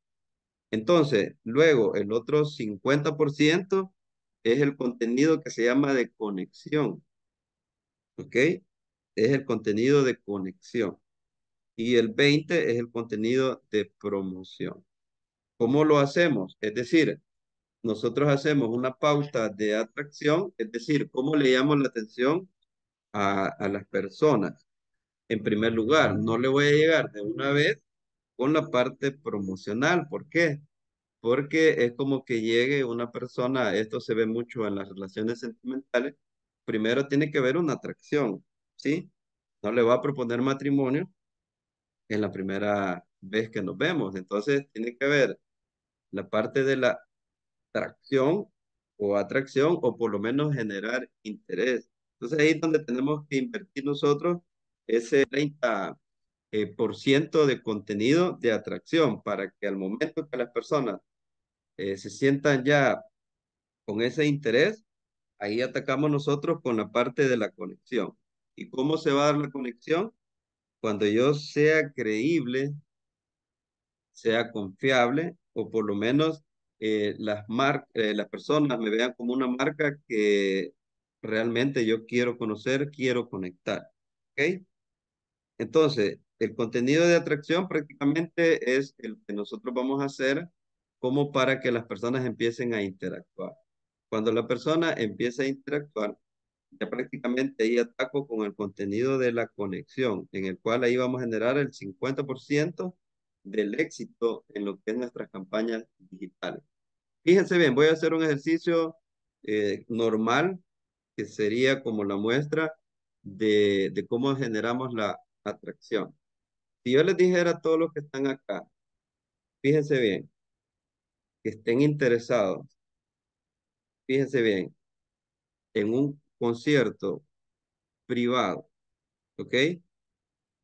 Entonces, luego el otro 50% es el contenido que se llama de conexión, ¿ok? Es el contenido de conexión. Y el 20 es el contenido de promoción. ¿Cómo lo hacemos? Es decir, nosotros hacemos una pauta de atracción, es decir, cómo le llamamos la atención a las personas. En primer lugar, no le voy a llegar de una vez con la parte promocional. ¿Por qué? Porque es como que llegue una persona, esto se ve mucho en las relaciones sentimentales, primero tiene que haber una atracción, ¿sí? No le va a proponer matrimonio en la primera vez que nos vemos. Entonces, tiene que haber la parte de la atracción, o por lo menos generar interés. Entonces, ahí es donde tenemos que invertir nosotros ese 30% por ciento de contenido de atracción para que al momento que las personas se sientan ya con ese interés, ahí atacamos nosotros con la parte de la conexión. ¿Y cómo se va a dar la conexión? Cuando yo sea creíble, sea confiable, o por lo menos las personas me vean como una marca que realmente yo quiero conocer, quiero conectar. ¿Ok? Entonces, el contenido de atracción prácticamente es el que nosotros vamos a hacer como para que las personas empiecen a interactuar. Cuando la persona empieza a interactuar, ya prácticamente ahí ataco con el contenido de la conexión, en el cual ahí vamos a generar el 50% del éxito en lo que es nuestras campañas digitales. Fíjense bien, voy a hacer un ejercicio normal, que sería como la muestra de cómo generamos la atracción. Si yo les dijera a todos los que están acá, fíjense bien, que estén interesados, fíjense bien, en un concierto privado, ¿ok?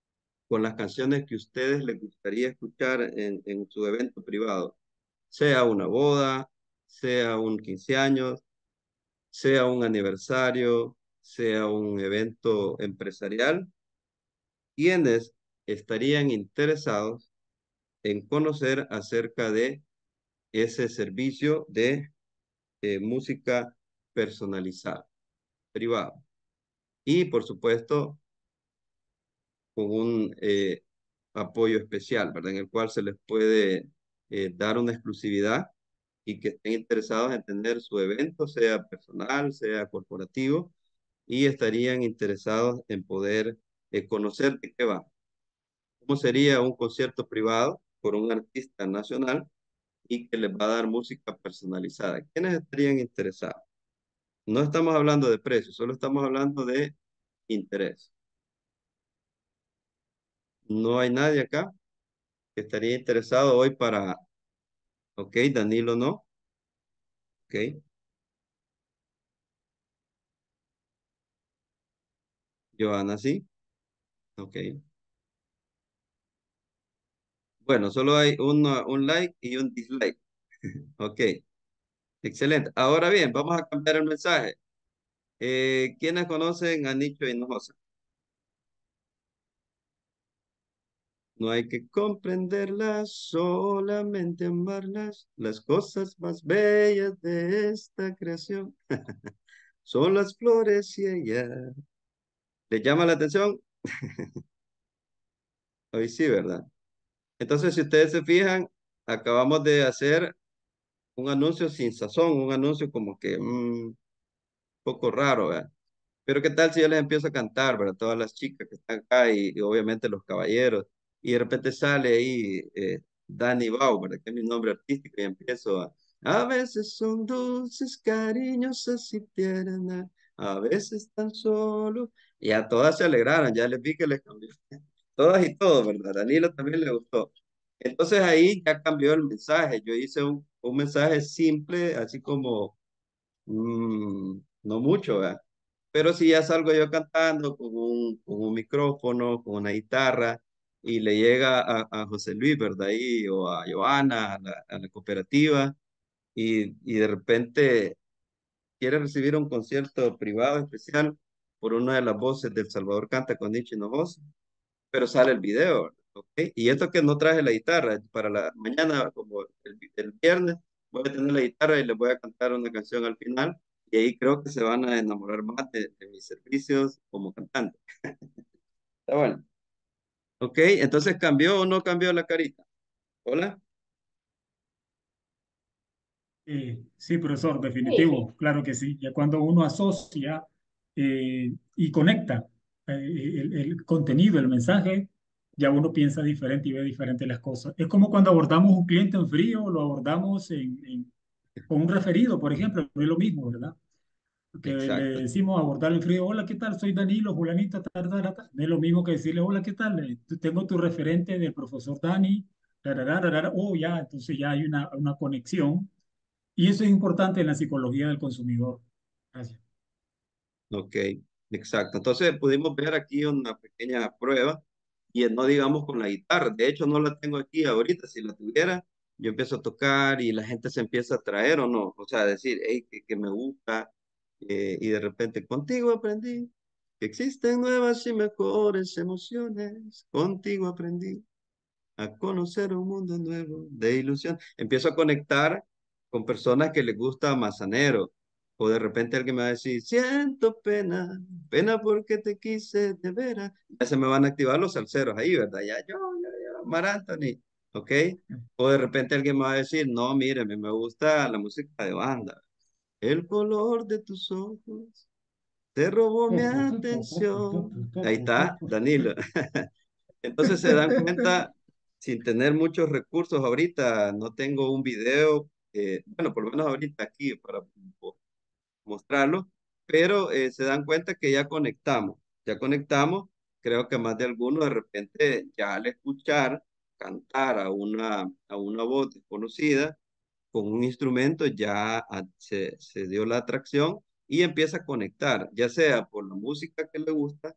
con las canciones que a ustedes les gustaría escuchar en su evento privado, sea una boda, sea un 15 años, sea un aniversario, sea un evento empresarial, quienes estarían interesados en conocer acerca de ese servicio de música personalizada, privada. Y por supuesto, con un apoyo especial, ¿verdad? En el cual se les puede dar una exclusividad y que estén interesados en tener su evento, sea personal, sea corporativo, y estarían interesados en poder conocer de qué va. ¿Cómo sería un concierto privado por un artista nacional y que les va a dar música personalizada? ¿Quiénes estarían interesados? No estamos hablando de precios, solo estamos hablando de interés. No hay nadie acá que estaría interesado hoy para, ok, Danilo no, ok, Johanna sí, ok. Bueno, solo hay un like y un dislike, ok, excelente. Ahora bien, vamos a cambiar el mensaje. ¿Quiénes conocen a Nicho Hinojosa? No hay que comprenderlas, solamente amarlas, las cosas más bellas de esta creación. Son las flores y ella. ¿Les llama la atención? Hoy sí, ¿verdad? Entonces, si ustedes se fijan, acabamos de hacer un anuncio sin sazón, un anuncio como que un poco raro, ¿verdad? Pero ¿qué tal si yo les empiezo a cantar, ¿verdad? Todas las chicas que están acá y obviamente los caballeros, y de repente sale ahí Danny Bau, ¿verdad? Que es mi nombre artístico, y empiezo a veces son dulces, cariñosas y tiernas, a veces tan solo, y a todas se alegraron, ya les vi que les cambió. Todas y todos, ¿verdad? A Danilo también le gustó. Entonces ahí ya cambió el mensaje. Yo hice un mensaje simple, así como, no mucho, ¿verdad? Pero si ya salgo yo cantando con un micrófono, con una guitarra, y le llega a José Luis, ¿verdad? Ahí, o a Joana, a la cooperativa, y de repente quiere recibir un concierto privado especial por una de las voces del Salvador Canta con Nietzsche Hinojosa, pero sale el video, ¿ok? Y esto que no traje la guitarra, para la mañana, como el viernes, voy a tener la guitarra y les voy a cantar una canción al final, y ahí creo que se van a enamorar más de mis servicios como cantante. Está bueno. Ok, entonces ¿cambió o no cambió la carita? Hola. Sí, profesor, Sí, definitivo, claro que sí. Ya cuando uno asocia y conecta el contenido, el mensaje, ya uno piensa diferente y ve diferente las cosas. Es como cuando abordamos un cliente en frío, lo abordamos con un referido, por ejemplo, no es lo mismo, ¿verdad? Que le Exacto. decimos abordar en frío, hola, ¿qué tal? Soy Danilo, Julanita, no es lo mismo que decirle, hola, ¿qué tal? Tengo tu referente del profesor Dani, oh, ya, entonces ya hay una conexión y eso es importante en la psicología del consumidor. Gracias. Ok, exacto. Entonces pudimos ver aquí una pequeña prueba y no digamos con la guitarra. De hecho, no la tengo aquí ahorita. Si la tuviera, yo empiezo a tocar y la gente se empieza a traer o no. O sea, decir, hey, que me gusta. Y de repente, contigo aprendí que existen nuevas y mejores emociones. Contigo aprendí a conocer un mundo nuevo de ilusión. Empiezo a conectar con personas que les gusta Manzanero. O de repente alguien me va a decir, siento pena, pena porque te quise de veras. Ya se me van a activar los salseros ahí, ¿verdad? Ya yo, Mar Anthony, ¿ok? O de repente alguien me va a decir, no, mire, a mí me gusta la música de banda. El color de tus ojos te robó mi atención. Ahí está, Danilo. Entonces se dan cuenta, sin tener muchos recursos ahorita, no tengo un video, bueno, por lo menos ahorita aquí para mostrarlo, pero se dan cuenta que ya conectamos, creo que más de alguno de repente ya al escuchar cantar a una voz desconocida con un instrumento ya se dio la atracción y empieza a conectar, ya sea por la música que le gusta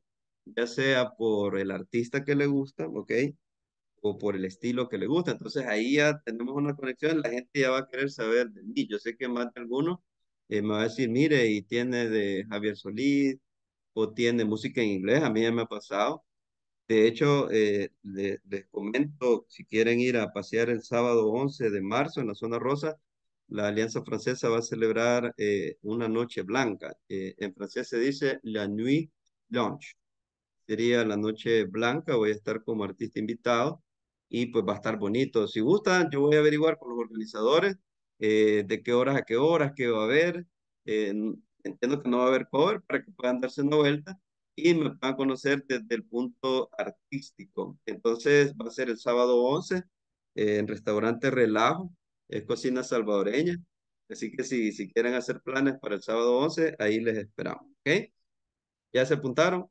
ya sea por el artista que le gusta, ¿ok? O por el estilo que le gusta. Entonces ahí ya tenemos una conexión, la gente ya va a querer saber de mí. Yo sé que más de alguno me va a decir, mire, y tiene de Javier Solís, o tiene música en inglés, a mí ya me ha pasado. De hecho, les comento, si quieren ir a pasear el sábado 11 de marzo en la zona rosa, la Alianza Francesa va a celebrar una noche blanca. En francés se dice la nuit blanche. Sería la noche blanca, voy a estar como artista invitado y pues va a estar bonito. Si gustan, yo voy a averiguar con los organizadores de qué horas a qué horas, qué va a haber. Entiendo que no va a haber cover para que puedan darse una vuelta y me van a conocer desde el punto artístico. Entonces va a ser el sábado 11 en Restaurante Relajo, es cocina salvadoreña. Así que si quieren hacer planes para el sábado 11 ahí les esperamos. ¿Ok? ¿Ya se apuntaron?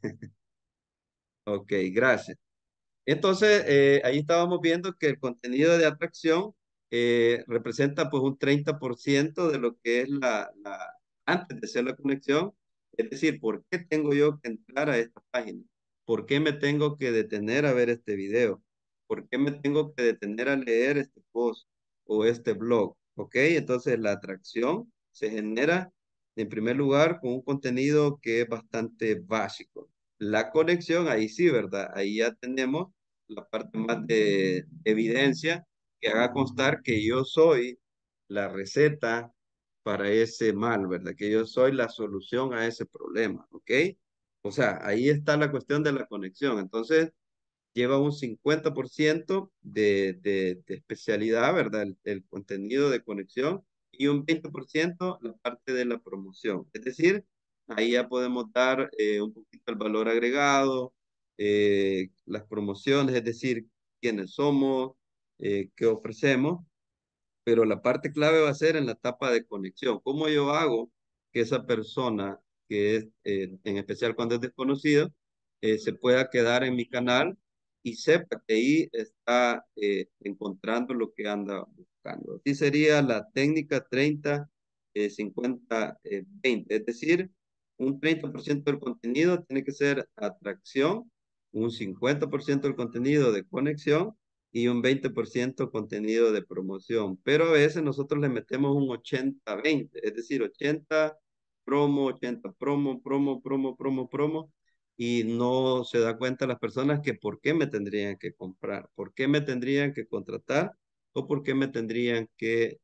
Ok, gracias. Entonces, ahí estábamos viendo que el contenido de atracción representa pues un 30% de lo que es antes de hacer la conexión. Es decir, ¿por qué tengo yo que entrar a esta página? ¿Por qué me tengo que detener a ver este video? ¿Por qué me tengo que detener a leer este post o este blog? ¿Ok? Entonces, la atracción se genera en primer lugar con un contenido que es bastante básico. La conexión, ahí sí, ¿verdad? Ahí ya tenemos la parte más de evidencia que haga constar que yo soy la receta para ese mal, ¿verdad? Que yo soy la solución a ese problema, ¿ok? O sea, ahí está la cuestión de la conexión. Entonces, lleva un 50% de especialidad, ¿verdad? El contenido de conexión y un 20% la parte de la promoción. Es decir, ahí ya podemos dar un poquito el valor agregado, las promociones, es decir, quiénes somos, qué ofrecemos, pero la parte clave va a ser en la etapa de conexión. ¿Cómo yo hago que esa persona, que es, en especial cuando es desconocido, se pueda quedar en mi canal y sepa que ahí está encontrando lo que anda buscando? Así sería la técnica 30, 50, 20. Es decir, un 30% del contenido tiene que ser atracción, un 50% del contenido de conexión y un 20% contenido de promoción. Pero a veces nosotros le metemos un 80-20, es decir, 80 promo, 80 promo, promo, promo, promo, promo, y no se da cuenta las personas que por qué me tendrían que comprar, por qué me tendrían que contratar o por qué me tendrían que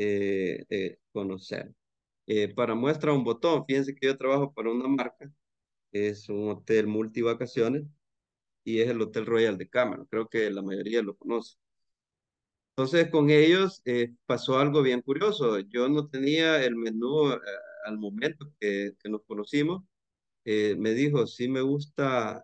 conocer. Para muestra un botón, fíjense que yo trabajo para una marca, es un hotel multivacaciones y es el Hotel Royal de Cameron. Creo que la mayoría lo conoce. Entonces con ellos pasó algo bien curioso. Yo no tenía el menú al momento que nos conocimos. Me dijo, sí me gusta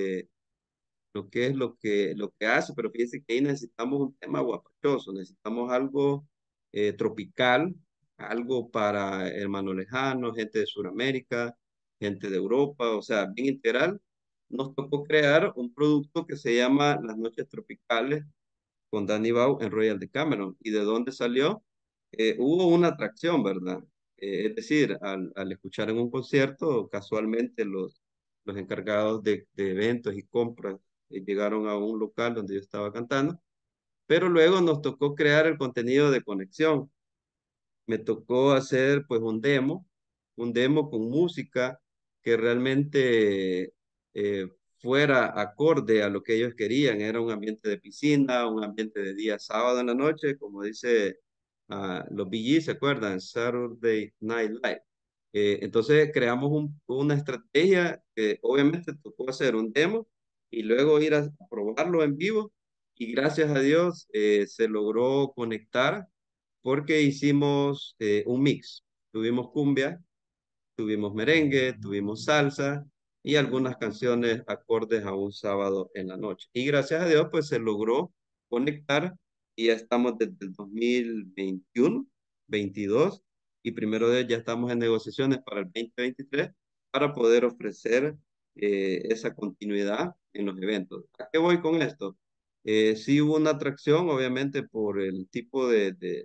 lo que es lo que hace, pero fíjense que ahí necesitamos un tema guapachoso, necesitamos algo tropical, algo para hermanos lejanos, gente de Sudamérica, gente de Europa, o sea, bien integral. Nos tocó crear un producto que se llama Las Noches Tropicales con Danny Bau en Royal de Cameron. ¿Y de dónde salió? Hubo una atracción, ¿verdad? Es decir, al escuchar en un concierto, casualmente los encargados de eventos y compras llegaron a un local donde yo estaba cantando, pero luego nos tocó crear el contenido de conexión. Me tocó hacer pues un demo con música que realmente fuera acorde a lo que ellos querían. Era un ambiente de piscina, un ambiente de día sábado en la noche, como dice los Bee Gees, ¿se acuerdan? Saturday Night Live. Entonces creamos una estrategia que obviamente tocó hacer un demo y luego ir a probarlo en vivo y gracias a Dios se logró conectar porque hicimos un mix. Tuvimos cumbia, tuvimos merengue, tuvimos salsa y algunas canciones acordes a un sábado en la noche. Y gracias a Dios, pues se logró conectar y ya estamos desde el 2021, 22 y primero de ya estamos en negociaciones para el 2023 para poder ofrecer esa continuidad en los eventos. ¿A qué voy con esto? Sí hubo una atracción, obviamente, por el tipo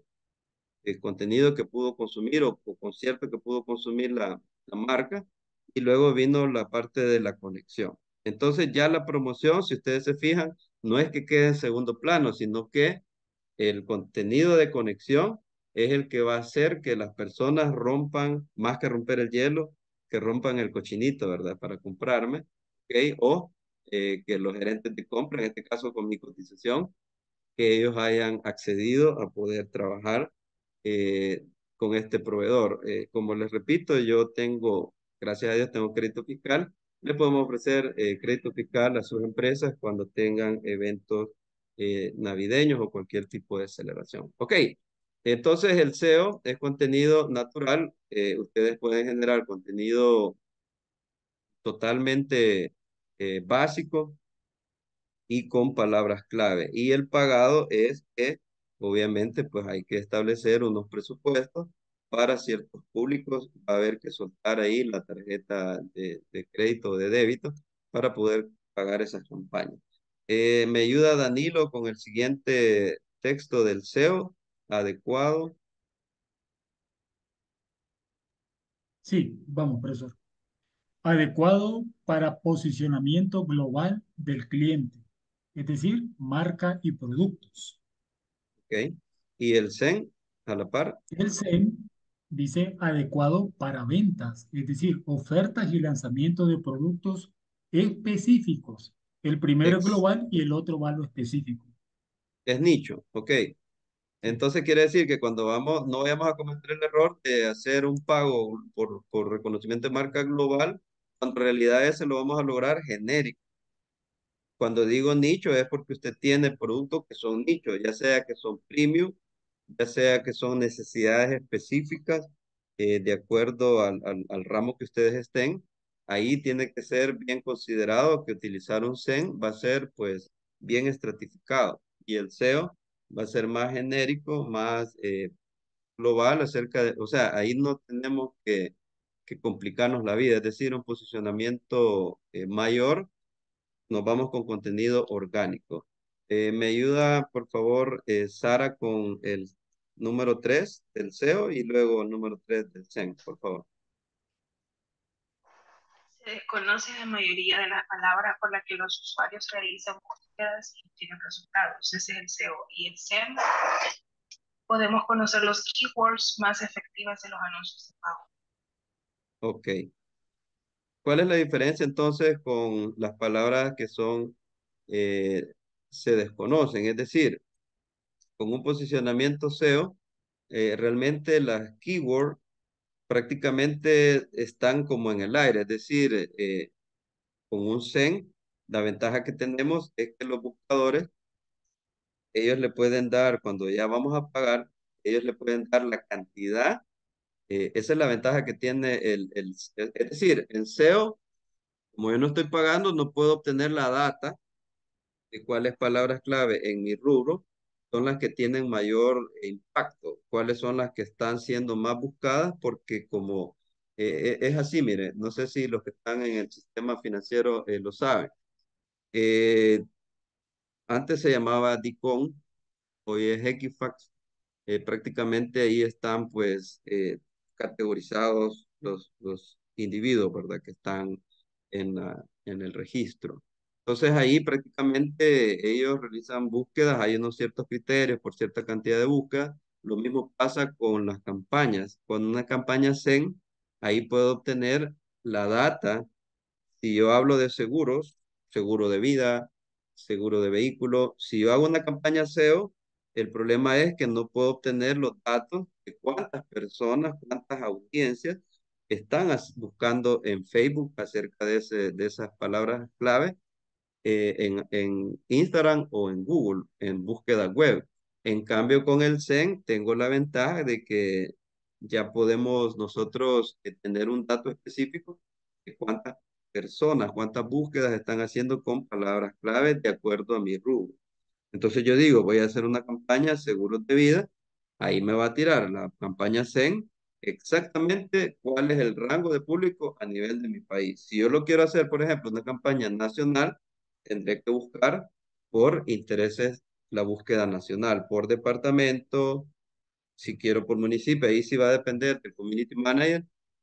de contenido que pudo consumir o concierto que pudo consumir la marca. y luego vino la parte de la conexión. Entonces ya la promoción, si ustedes se fijan, no es que quede en segundo plano, sino que el contenido de conexión es el que va a hacer que las personas rompan, más que romper el hielo, que rompan el cochinito, ¿verdad? Para comprarme, ¿ok? O que los gerentes de compra, en este caso con mi cotización, que ellos hayan accedido a poder trabajar eh, con este proveedor. Como les repito, yo tengo, gracias a Dios, tengo crédito fiscal. Le podemos ofrecer crédito fiscal a sus empresas cuando tengan eventos navideños o cualquier tipo de celebración. Ok, entonces el SEO es contenido natural. Ustedes pueden generar contenido totalmente básico y con palabras clave. Y el pagado es que, obviamente, pues hay que establecer unos presupuestos para ciertos públicos. Va a haber que soltar ahí la tarjeta de crédito o de débito para poder pagar esas campañas. Me ayuda Danilo con el siguiente texto del SEO adecuado. Sí, vamos, profesor. Adecuado para posicionamiento global del cliente, es decir, marca y productos. Ok. Y el SEN a la par. El SEM dice adecuado para ventas, es decir, ofertas y lanzamiento de productos específicos. El primero es Ex. global y el otro va a lo específico. Es nicho. Ok. Entonces quiere decir que cuando vamos, no vayamos a cometer el error de hacer un pago por reconocimiento de marca global, cuando en realidad ese lo vamos a lograr genérico. Cuando digo nicho es porque usted tiene productos que son nichos, ya sea que son premium, ya sea que son necesidades específicas de acuerdo al ramo que ustedes estén. Ahí tiene que ser bien considerado que utilizar un SEM va a ser pues bien estratificado y el SEO va a ser más genérico, más global acerca de, o sea, ahí no tenemos que complicarnos la vida, es decir, un posicionamiento mayor, nos vamos con contenido orgánico. Me ayuda, por favor, Sara, con el número 3 del SEO y luego el número 3 del SEM, por favor. Se desconoce la mayoría de las palabras por las que los usuarios realizan búsquedas y obtienen resultados. Ese es el SEO. Y el SEM, podemos conocer los keywords más efectivas de los anuncios de pago. Ok. ¿Cuál es la diferencia entonces con las palabras que son, eh, se desconocen? Es decir, con un posicionamiento SEO, realmente las keywords prácticamente están como en el aire, es decir, con un SEM, la ventaja que tenemos es que los buscadores, ellos le pueden dar, cuando ya vamos a pagar, ellos le pueden dar la cantidad, esa es la ventaja que tiene es decir, en SEO, como yo no estoy pagando, no puedo obtener la data de cuáles palabras clave en mi rubro son las que tienen mayor impacto, cuáles son las que están siendo más buscadas, porque como es así, mire, no sé si los que están en el sistema financiero lo saben. Eh, Antes se llamaba DICOM, hoy es Equifax. Prácticamente ahí están pues categorizados los individuos, ¿verdad? Que están en el registro. Entonces ahí prácticamente ellos realizan búsquedas, hay unos ciertos criterios por cierta cantidad de búsquedas. Lo mismo pasa con las campañas. Con una campaña SEM, ahí puedo obtener la data. Si yo hablo de seguros, seguro de vida, seguro de vehículo, si yo hago una campaña SEO, el problema es que no puedo obtener los datos de cuántas personas, cuántas audiencias están buscando en Facebook acerca de esas palabras clave en Instagram o en Google, en búsqueda web. En cambio, con el SEM tengo la ventaja de que ya podemos nosotros tener un dato específico de cuántas personas, cuántas búsquedas están haciendo con palabras claves de acuerdo a mi rubro. Entonces yo digo, voy a hacer una campaña seguros de vida, ahí me va a tirar la campaña SEM exactamente cuál es el rango de público a nivel de mi país. Si yo lo quiero hacer, por ejemplo, una campaña nacional, tendré que buscar por intereses la búsqueda nacional, por departamento, si quiero por municipio, ahí sí va a depender del community manager,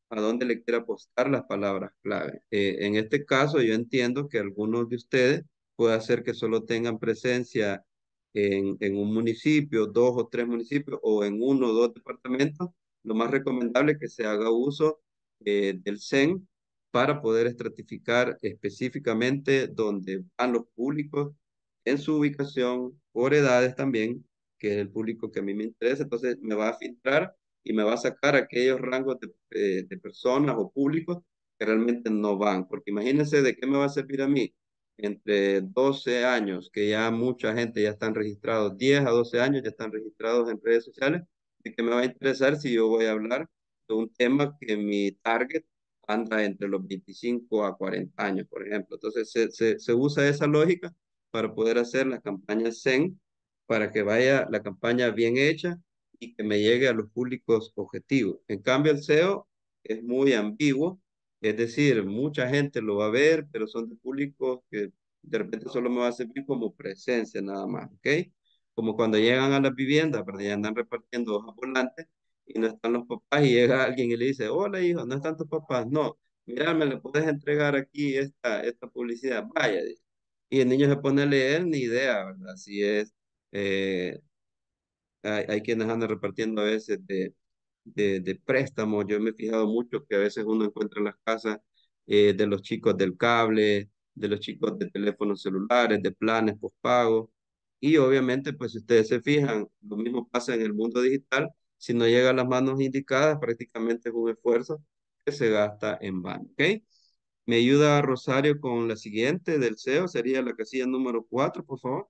a dónde le quiere apostar las palabras clave. En este caso, yo entiendo que algunos de ustedes puede hacer que solo tengan presencia en un municipio, dos o tres municipios, o en uno o dos departamentos. Lo más recomendable es que se haga uso del CEN para poder estratificar específicamente dónde van los públicos en su ubicación, por edades también, que es el público que a mí me interesa. Entonces me va a filtrar y me va a sacar aquellos rangos de personas o públicos que realmente no van. Porque imagínense de qué me va a servir a mí. Entre 12 años, que ya mucha gente ya están registrados, 10 a 12 años ya están registrados en redes sociales, de qué me va a interesar si yo voy a hablar de un tema que mi target anda entre los 25 a 40 años, por ejemplo. Entonces se usa esa lógica para poder hacer la campaña Zen, para que vaya la campaña bien hecha y que me llegue a los públicos objetivos. En cambio, el SEO es muy ambiguo, es decir, mucha gente lo va a ver, pero son de públicos que de repente solo me va a servir como presencia nada más, ¿ok? Como cuando llegan a las viviendas, pero ya andan repartiendo hojas volantes y no están los papás y llega alguien y le dice, hola hijo, no están tus papás, no, mira, me le puedes entregar aquí esta publicidad, vaya, dice. Y el niño se pone a leer, ni idea, ¿verdad? Si es eh, hay quienes andan repartiendo a veces de préstamos. Yo me he fijado mucho que a veces uno encuentra en las casas de los chicos del cable, de los chicos de teléfonos celulares, de planes postpagos. Y obviamente, pues si ustedes se fijan, lo mismo pasa en el mundo digital. Si no llega a las manos indicadas, prácticamente es un esfuerzo que se gasta en vano. ¿Ok? Me ayuda Rosario con la siguiente del SEO, sería la casilla número 4, por favor.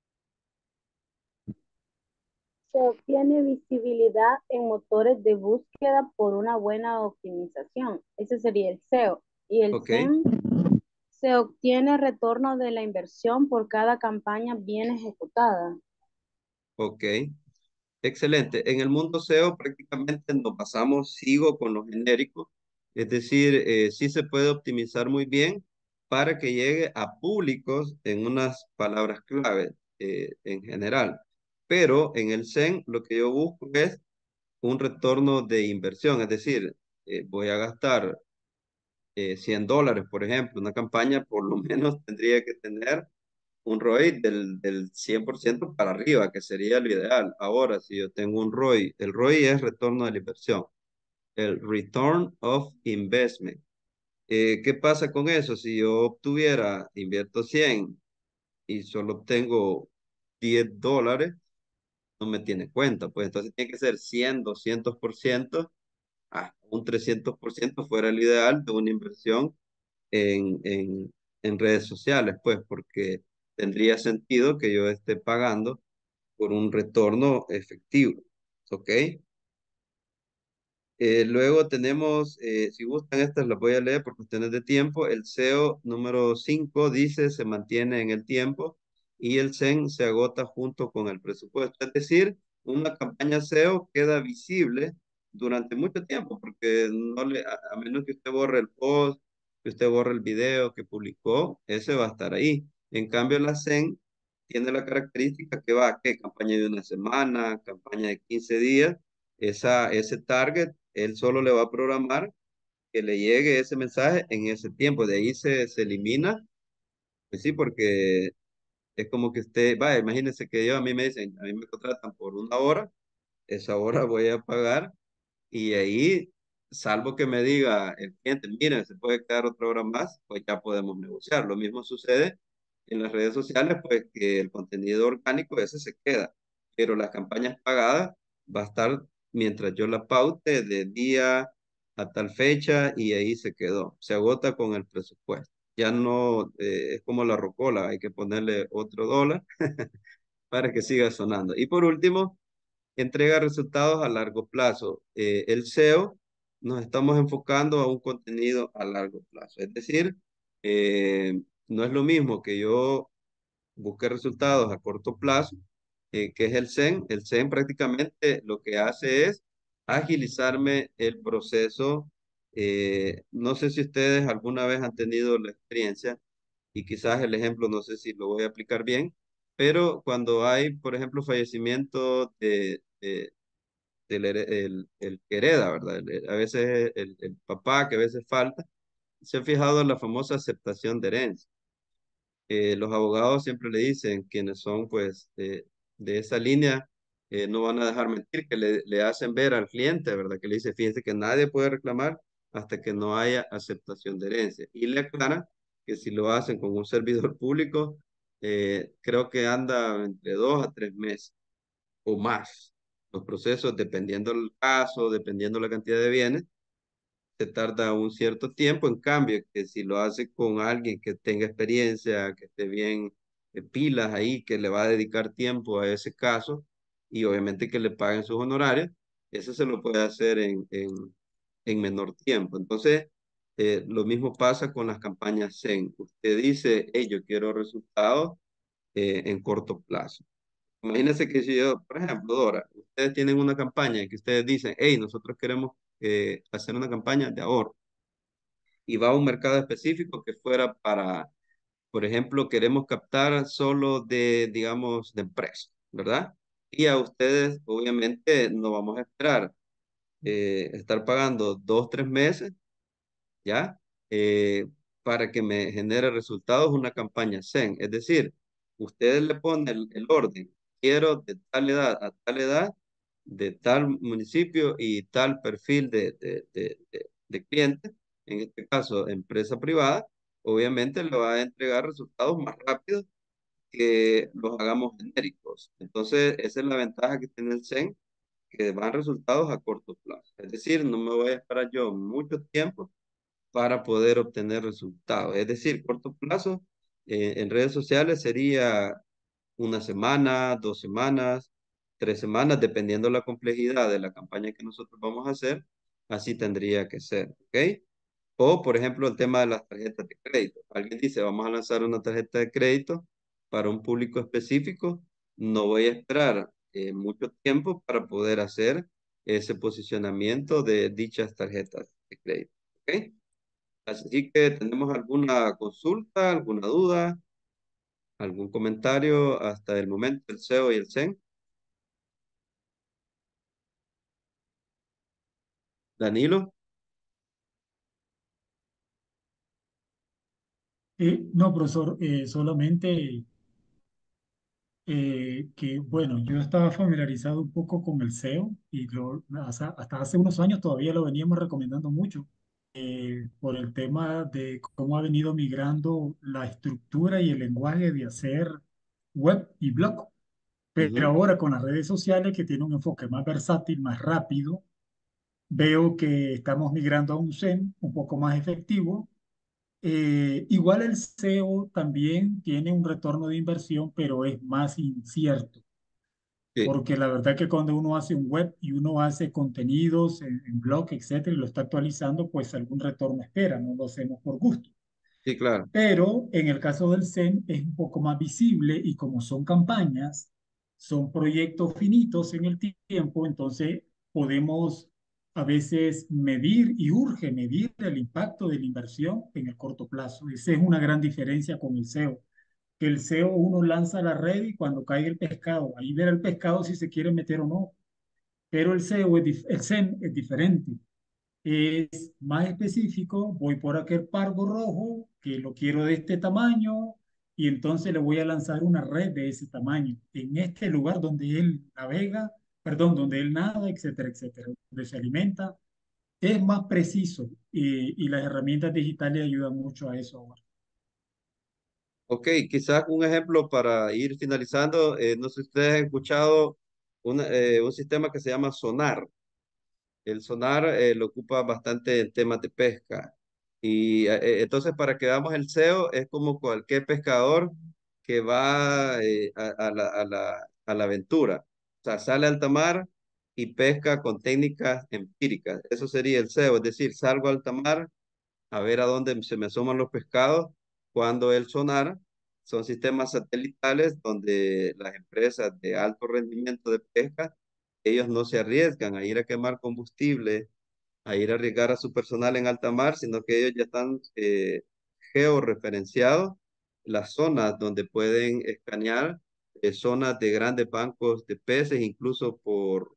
Se obtiene visibilidad en motores de búsqueda por una buena optimización. Ese sería el SEO. Y el Ok. SEM se obtiene retorno de la inversión por cada campaña bien ejecutada. Ok. Excelente. En el mundo SEO prácticamente nos basamos, sigo con lo genérico, es decir, sí se puede optimizar muy bien para que llegue a públicos en unas palabras clave en general. Pero en el SEM lo que yo busco es un retorno de inversión, es decir, voy a gastar $100, por ejemplo, una campaña por lo menos tendría que tener un ROI del 100% para arriba, que sería lo ideal. Ahora, si yo tengo un ROI, el ROI es retorno de la inversión, el Return of Investment. ¿Qué pasa con eso? Si yo obtuviera, invierto 100 y solo obtengo $10, no me tiene cuenta, pues entonces tiene que ser 100, 200%, un 300% fuera el ideal de una inversión en, en, en redes sociales, pues, porque tendría sentido que yo esté pagando por un retorno efectivo, ¿ok? Luego tenemos, si gustan estas las voy a leer por cuestiones de tiempo. El SEO número 5 dice se mantiene en el tiempo y el SEM se agota junto con el presupuesto. Es decir, una campaña SEO queda visible durante mucho tiempo porque no le, a menos que usted borre el post, que usted borre el video que publicó, ese va a estar ahí. En cambio, la SEM tiene la característica que va a qué campaña de una semana, campaña de 15 días, ese target, él solo le va a programar que le llegue ese mensaje en ese tiempo. De ahí se elimina, pues sí, porque es como que usted, vaya, imagínense que a mí me dicen, a mí me contratan por una hora, esa hora voy a pagar y ahí, salvo que me diga el cliente, miren, se puede quedar otra hora más, pues ya podemos negociar. Lo mismo sucede en las redes sociales, pues que el contenido orgánico ese se queda, pero las campañas pagadas va a estar mientras yo la paute de día a tal fecha y ahí se quedó. Se agota con el presupuesto. Ya no es como la rocola, hay que ponerle otro dólar para que siga sonando. Y por último, entrega resultados a largo plazo. El SEO nos estamos enfocando a un contenido a largo plazo. Es decir, no es lo mismo que yo busque resultados a corto plazo, que es el SEM. El SEM prácticamente lo que hace es agilizarme el proceso. No sé si ustedes alguna vez han tenido la experiencia y quizás el ejemplo, no sé si lo voy a aplicar bien, pero cuando hay, por ejemplo, fallecimiento el que hereda, ¿verdad? A veces el papá que a veces falta. Se ha fijado en la famosa aceptación de herencia. Los abogados siempre le dicen, quienes son pues de esa línea, no van a dejar mentir, que le hacen ver al cliente, ¿verdad? Que le dice, fíjense que nadie puede reclamar hasta que no haya aceptación de herencia. Y le aclaran que si lo hacen con un servidor público, creo que anda entre 2 a 3 meses o más. Los procesos, dependiendo del caso, dependiendo la cantidad de bienes, se tarda un cierto tiempo. En cambio, que si lo hace con alguien que tenga experiencia, que esté bien pilas ahí, que le va a dedicar tiempo a ese caso y obviamente que le paguen sus honorarios, eso se lo puede hacer en menor tiempo. Entonces, lo mismo pasa con las campañas Zen. Usted dice, hey, yo quiero resultados en corto plazo. Imagínense que si yo, por ejemplo, Dora, ustedes tienen una campaña que ustedes dicen, hey, nosotros queremos hacer una campaña de ahorro y va a un mercado específico que fuera para, por ejemplo, queremos captar solo de, digamos, de empresas, ¿verdad? Y a ustedes, obviamente, no vamos a esperar estar pagando 2, 3 meses, ¿ya? Eh, para que me genere resultados una campaña Zen. Es decir, ustedes le ponen el orden. Quiero de tal edad a tal edad, de tal municipio y tal perfil de cliente, en este caso empresa privada, obviamente le va a entregar resultados más rápidos que los hagamos genéricos. Entonces, esa es la ventaja que tiene el Zen, que van resultados a corto plazo. Es decir, no me voy a esperar yo mucho tiempo para poder obtener resultados. Es decir, corto plazo en redes sociales sería 1 semana, 2 semanas, 3 semanas, dependiendo la complejidad de la campaña que nosotros vamos a hacer, así tendría que ser, ¿ok? O, por ejemplo, el tema de las tarjetas de crédito. Alguien dice, vamos a lanzar una tarjeta de crédito para un público específico. No voy a esperar mucho tiempo para poder hacer ese posicionamiento de dichas tarjetas de crédito, ¿ok? Así que tenemos alguna consulta, alguna duda, algún comentario hasta el momento, el SEO y el CEN. Danilo. No, profesor, solamente que, bueno, yo estaba familiarizado un poco con el SEO y hasta hace unos años todavía lo veníamos recomendando mucho por el tema de cómo ha venido migrando la estructura y el lenguaje de hacer web y blog. Pero Ujú. ahora con las redes sociales que tiene un enfoque más versátil, más rápido, veo que estamos migrando a un SEM un poco más efectivo. Igual el SEO también tiene un retorno de inversión, pero es más incierto, Sí, porque la verdad que cuando uno hace un web y uno hace contenidos en blog, etcétera, y lo está actualizando, pues algún retorno espera, no lo hacemos por gusto. sí, claro. Pero en el caso del SEM es un poco más visible y como son campañas, son proyectos finitos en el tiempo, entonces podemos a veces medir y urge medir el impacto de la inversión en el corto plazo. Esa es una gran diferencia con el SEO. Que el SEO uno lanza a la red y cuando caiga el pescado, ahí verá el pescado si se quiere meter o no. Pero el SEM es diferente, es más específico, voy por aquel pargo rojo que lo quiero de este tamaño y entonces le voy a lanzar una red de ese tamaño en este lugar donde él navega, perdón, donde él nada, etcétera, etcétera, donde se alimenta. Es más preciso y las herramientas digitales ayudan mucho a eso ahora. Ok, quizás un ejemplo para ir finalizando. No sé si ustedes han escuchado un sistema que se llama Sonar. El sonar lo ocupa bastante en temas de pesca. Y entonces, para que veamos el SEO, es como cualquier pescador que va a la aventura. O sea, sale al alta mar y pesca con técnicas empíricas. Eso sería el SEO, es decir, salgo al alta mar a ver a dónde se me asoman los pescados, cuando el sonar son sistemas satelitales donde las empresas de alto rendimiento de pesca, ellos no se arriesgan a ir a quemar combustible, a ir a arriesgar a su personal en alta mar, sino que ellos ya están georreferenciados las zonas donde pueden escanear zonas de grandes bancos de peces, incluso por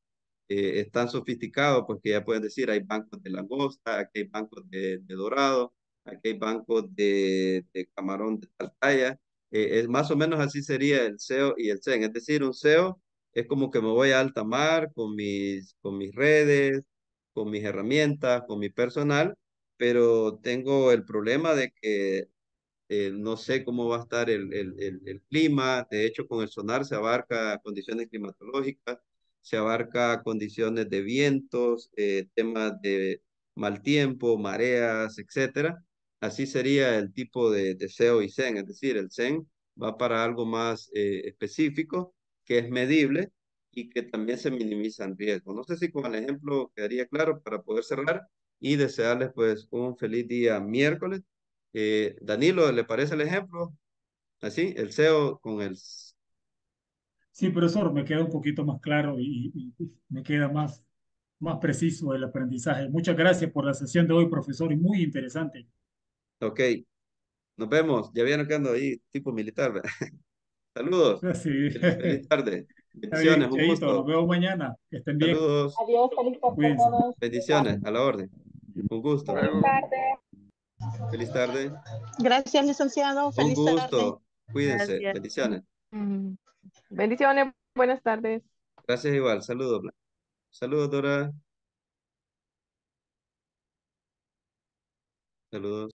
es tan sofisticado, pues que ya pueden decir, hay bancos de langosta, aquí hay bancos de dorado, aquí hay bancos de camarón de tal talla. Es más o menos así sería el SEO y el SEM. Es decir, un SEO es como que me voy a alta mar con mis redes, con mis herramientas, con mi personal, pero tengo el problema de que no sé cómo va a estar el clima. De hecho, con el sonar se abarca condiciones climatológicas, se abarca condiciones de vientos, temas de mal tiempo, mareas, etcétera. Así sería el tipo de SEO y SEM. Es decir, el SEM va para algo más específico, que es medible y que también se minimizan riesgos. No sé si con el ejemplo quedaría claro para poder cerrar y desearles pues un feliz día miércoles. Danilo, ¿le parece el ejemplo? Así, el SEO con el... Sí, profesor, me queda un poquito más claro y me queda más preciso el aprendizaje. Muchas gracias por la sesión de hoy, profesor, y muy interesante. Ok, nos vemos. Ya vieron que ando ahí, tipo militar, ¿verdad? Saludos. Sí. Feliz tarde. Está Bendiciones, bien, un Cheito, nos gusto. vemos mañana. Que estén bien. Saludos. Adiós, feliz tarde a Cuídense. todos. Bendiciones, a la orden. Un gusto. Feliz Luego. tarde. Feliz tarde. Gracias, licenciado. Un Feliz tarde. gusto. Cuídense. Gracias. Bendiciones. Mm. Bendiciones, buenas tardes. Gracias igual. Saludos, Blanca. Saludos, Dora. Saludos.